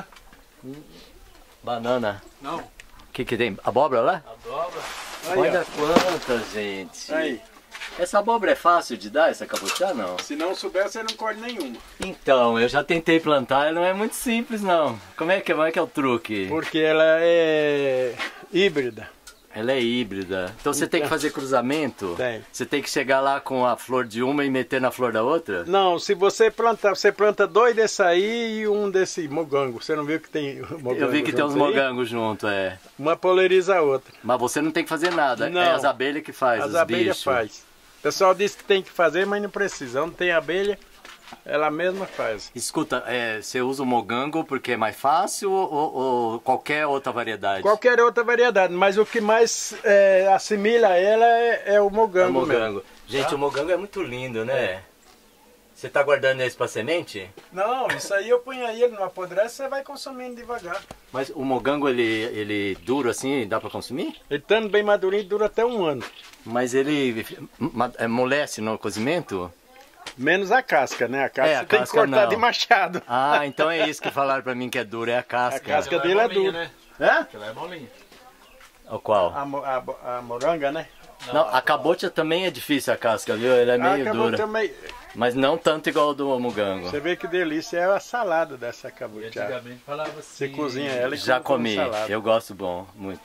Banana. Não. O que tem? Abóbora lá? Abóbora. Olha quantas, gente. Aí. Essa abóbora é fácil de dar, essa cabotiá, não? Se não souber, você não colhe nenhuma. Então, eu já tentei plantar, não é muito simples, não. Como é que é o truque? Porque ela é híbrida. Ela é híbrida. Então você tem que fazer cruzamento? Tem. Você tem que chegar lá com a flor de uma e meter na flor da outra? Não, se você plantar, você planta 2 desse aí e um desse mogango. Você não viu que tem mogango? Eu vi que tem uns mogangos junto, é. Uma polariza a outra. Mas você não tem que fazer nada, Não. é as abelhas que fazem, As os abelhas bichos. faz. O pessoal diz que tem que fazer, mas não precisa. Onde tem abelha, ela mesma faz. Escuta, você usa o mogango porque é mais fácil ou qualquer outra variedade? Qualquer outra variedade, mas o que mais assimila ela é o É o mogango mesmo. mogango. Gente, o mogango é muito lindo, né? Você tá guardando esse pra semente? Não, isso aí eu ponho aí, ele não apodrece, você vai consumindo devagar. Mas o mogango, ele duro assim, dá pra consumir? Ele estando bem madurinho, dura até 1 ano. Mas ele amolece no cozimento? Menos a casca, né? A casca A você tem que casca cortar não. de machado. Ah, então é isso que falaram pra mim que é duro, é a casca. A casca Ela dele é molinha, dura. né? Hã? Ela é molinha. O qual? A moranga, né? Não, a cabotia também é difícil a casca, viu? Ela é meio acabou dura. também. Mas não tanto igual ao do mogango. Você vê que delícia é a salada dessa cabotiá. Antigamente falava assim. Você cozinha ela e Já come como comi, salada. eu gosto bom, muito.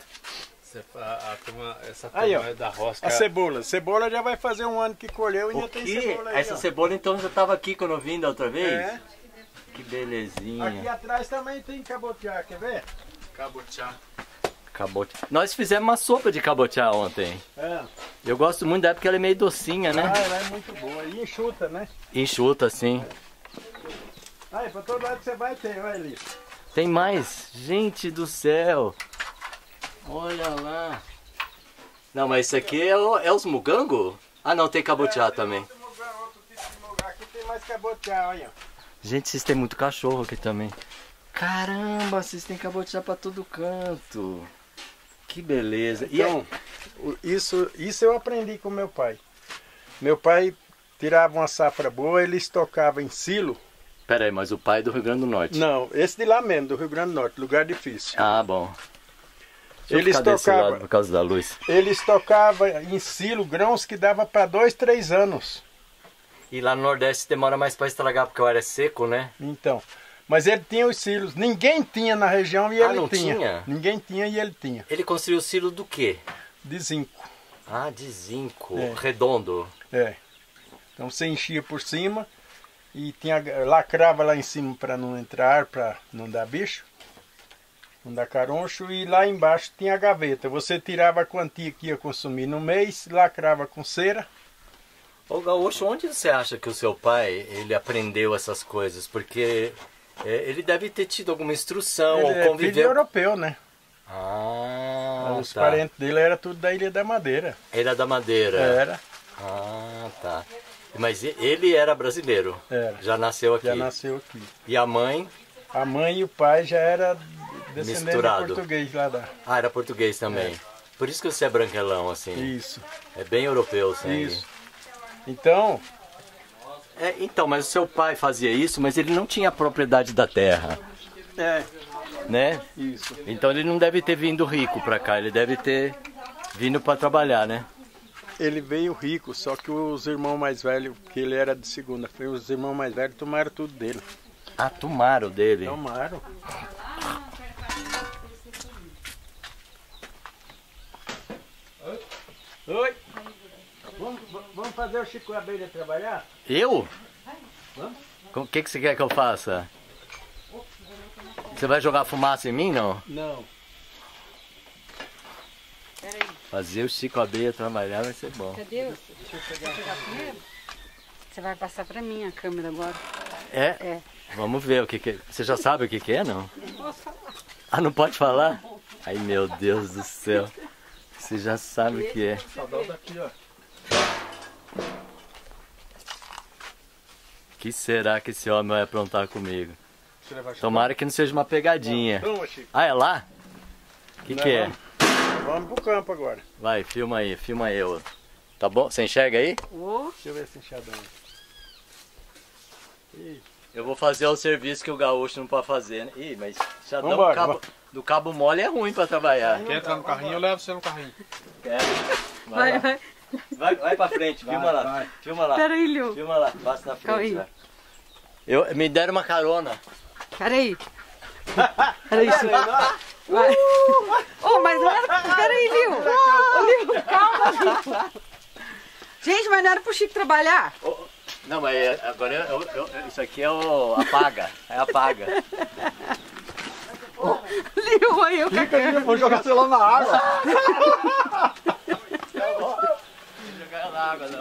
Essa Aí, ó, turma é da rosca. A cebola. Cebola já vai fazer 1 ano que colheu e ainda tem cebola aí. Essa ó. cebola então já estava aqui quando eu vim da outra vez? É. Que belezinha. Aqui atrás também tem cabotiá, quer ver? Cabotiá. Cabotiá. Nós fizemos uma sopa de cabotiá ontem. É. Eu gosto muito dela porque ela é meio docinha, né? Ah, ela é muito boa. E enxuta, né? Enxuta assim. Aí, pra todo lado que você vai ter, olha ali. Tem mais? Gente do céu. Olha lá. Não, mas isso aqui é os mugango? Ah não, tem cabotiá também. Outro tipo de mogar. Aqui tem mais cabotiá, olha. Gente, vocês têm muito cachorro aqui também. Caramba, vocês têm cabotiá pra todo canto. Que beleza. Então, isso eu aprendi com meu pai. Meu pai tirava uma safra boa, ele estocava em silo. Pera aí, mas o pai é do Rio Grande do Norte. Não, esse de lá mesmo, do Rio Grande do Norte, lugar difícil. Ah, bom. Ele Ficar desse estocava, lado por causa da luz. ele estocava em silo grãos que dava para 2, 3 anos. E lá no Nordeste demora mais pra estragar porque o ar é seco, né? Então, mas ele tinha os silos. Ninguém tinha na região e Ah, ele não tinha. tinha? Ninguém tinha e ele tinha. Ele construiu o silo do quê? De zinco. Ah, de zinco, É. redondo. É. Então você enchia por cima e tinha lacrava lá em cima para não entrar, para não dar bicho, não dar caroncho, e lá embaixo tinha a gaveta. Você tirava a quantia que ia consumir no mês, lacrava com cera. Ô Gaúcho, onde você acha que o seu pai ele aprendeu essas coisas? Porque ele deve ter tido alguma instrução Ele ou é filho conviveu. europeu, né? Ah, Os tá. parentes dele era tudo da Ilha da Madeira. Ele é da Madeira. Era, Ah, tá. Mas ele era brasileiro. Era. Já nasceu aqui. já nasceu aqui. E a mãe? A mãe e o pai já era descendente Misturado. de português lá da. Ah, era português também. Por isso que você é branquelão, assim. Isso, É bem europeu, assim. isso. Então, Então, mas o seu pai fazia isso, mas ele não tinha a propriedade da terra, né? isso. Então ele não deve ter vindo rico pra cá, ele deve ter vindo pra trabalhar, né? Ele veio rico, só que os irmãos mais velhos, que ele era de segunda, os irmãos mais velhos tomaram tudo dele. Ah, tomaram dele. Tomaram. Oi. Vamos fazer o Chico Abelha trabalhar? Eu? Vamos? O que você quer que eu faça? Você vai jogar fumaça em mim, não? Não. Peraí, Fazer o Chico Abelha trabalhar vai ser bom. cadê? Deixa eu pegar primeiro. Você vai passar pra mim a câmera agora. É? É. Vamos ver o que é. Você já sabe o que é, não? Não posso falar. Ah, não pode falar? Ai, meu Deus do céu. Você já sabe o que é. Saudade daqui, ó. O que será que esse homem vai aprontar comigo? Você levar Chico? Tomara que não seja uma pegadinha. Toma, Chico. Ah, é lá? O que é? Vamos pro campo agora. Vai, filma aí, filma aí. Tá bom? Você enxerga aí? Ô, Deixa eu ver esse enxadão. Ih, Eu vou fazer o serviço que o gaúcho não pode fazer, né? Ih, mas enxadão Vambora, do cabo mole é ruim pra trabalhar. Quer entrar no carrinho, eu levo você no carrinho. Quer? vai, lá. vai. Vai pra frente, filma lá. vai. Filma lá. Peraí, Liu. Filma lá, passa na Calma aí. frente. Vai. Me deram uma carona. Peraí. Peraí, Chico. Vai. Oh, mas não era... Peraí, Lil. Ô, Lil, calma, Lil. Gente, mas não era pro Chico trabalhar? Não, mas agora isso aqui é o apaga. É apaga. Lil, aí eu quero... Vou jogar o celular na água. Jogar na água, né?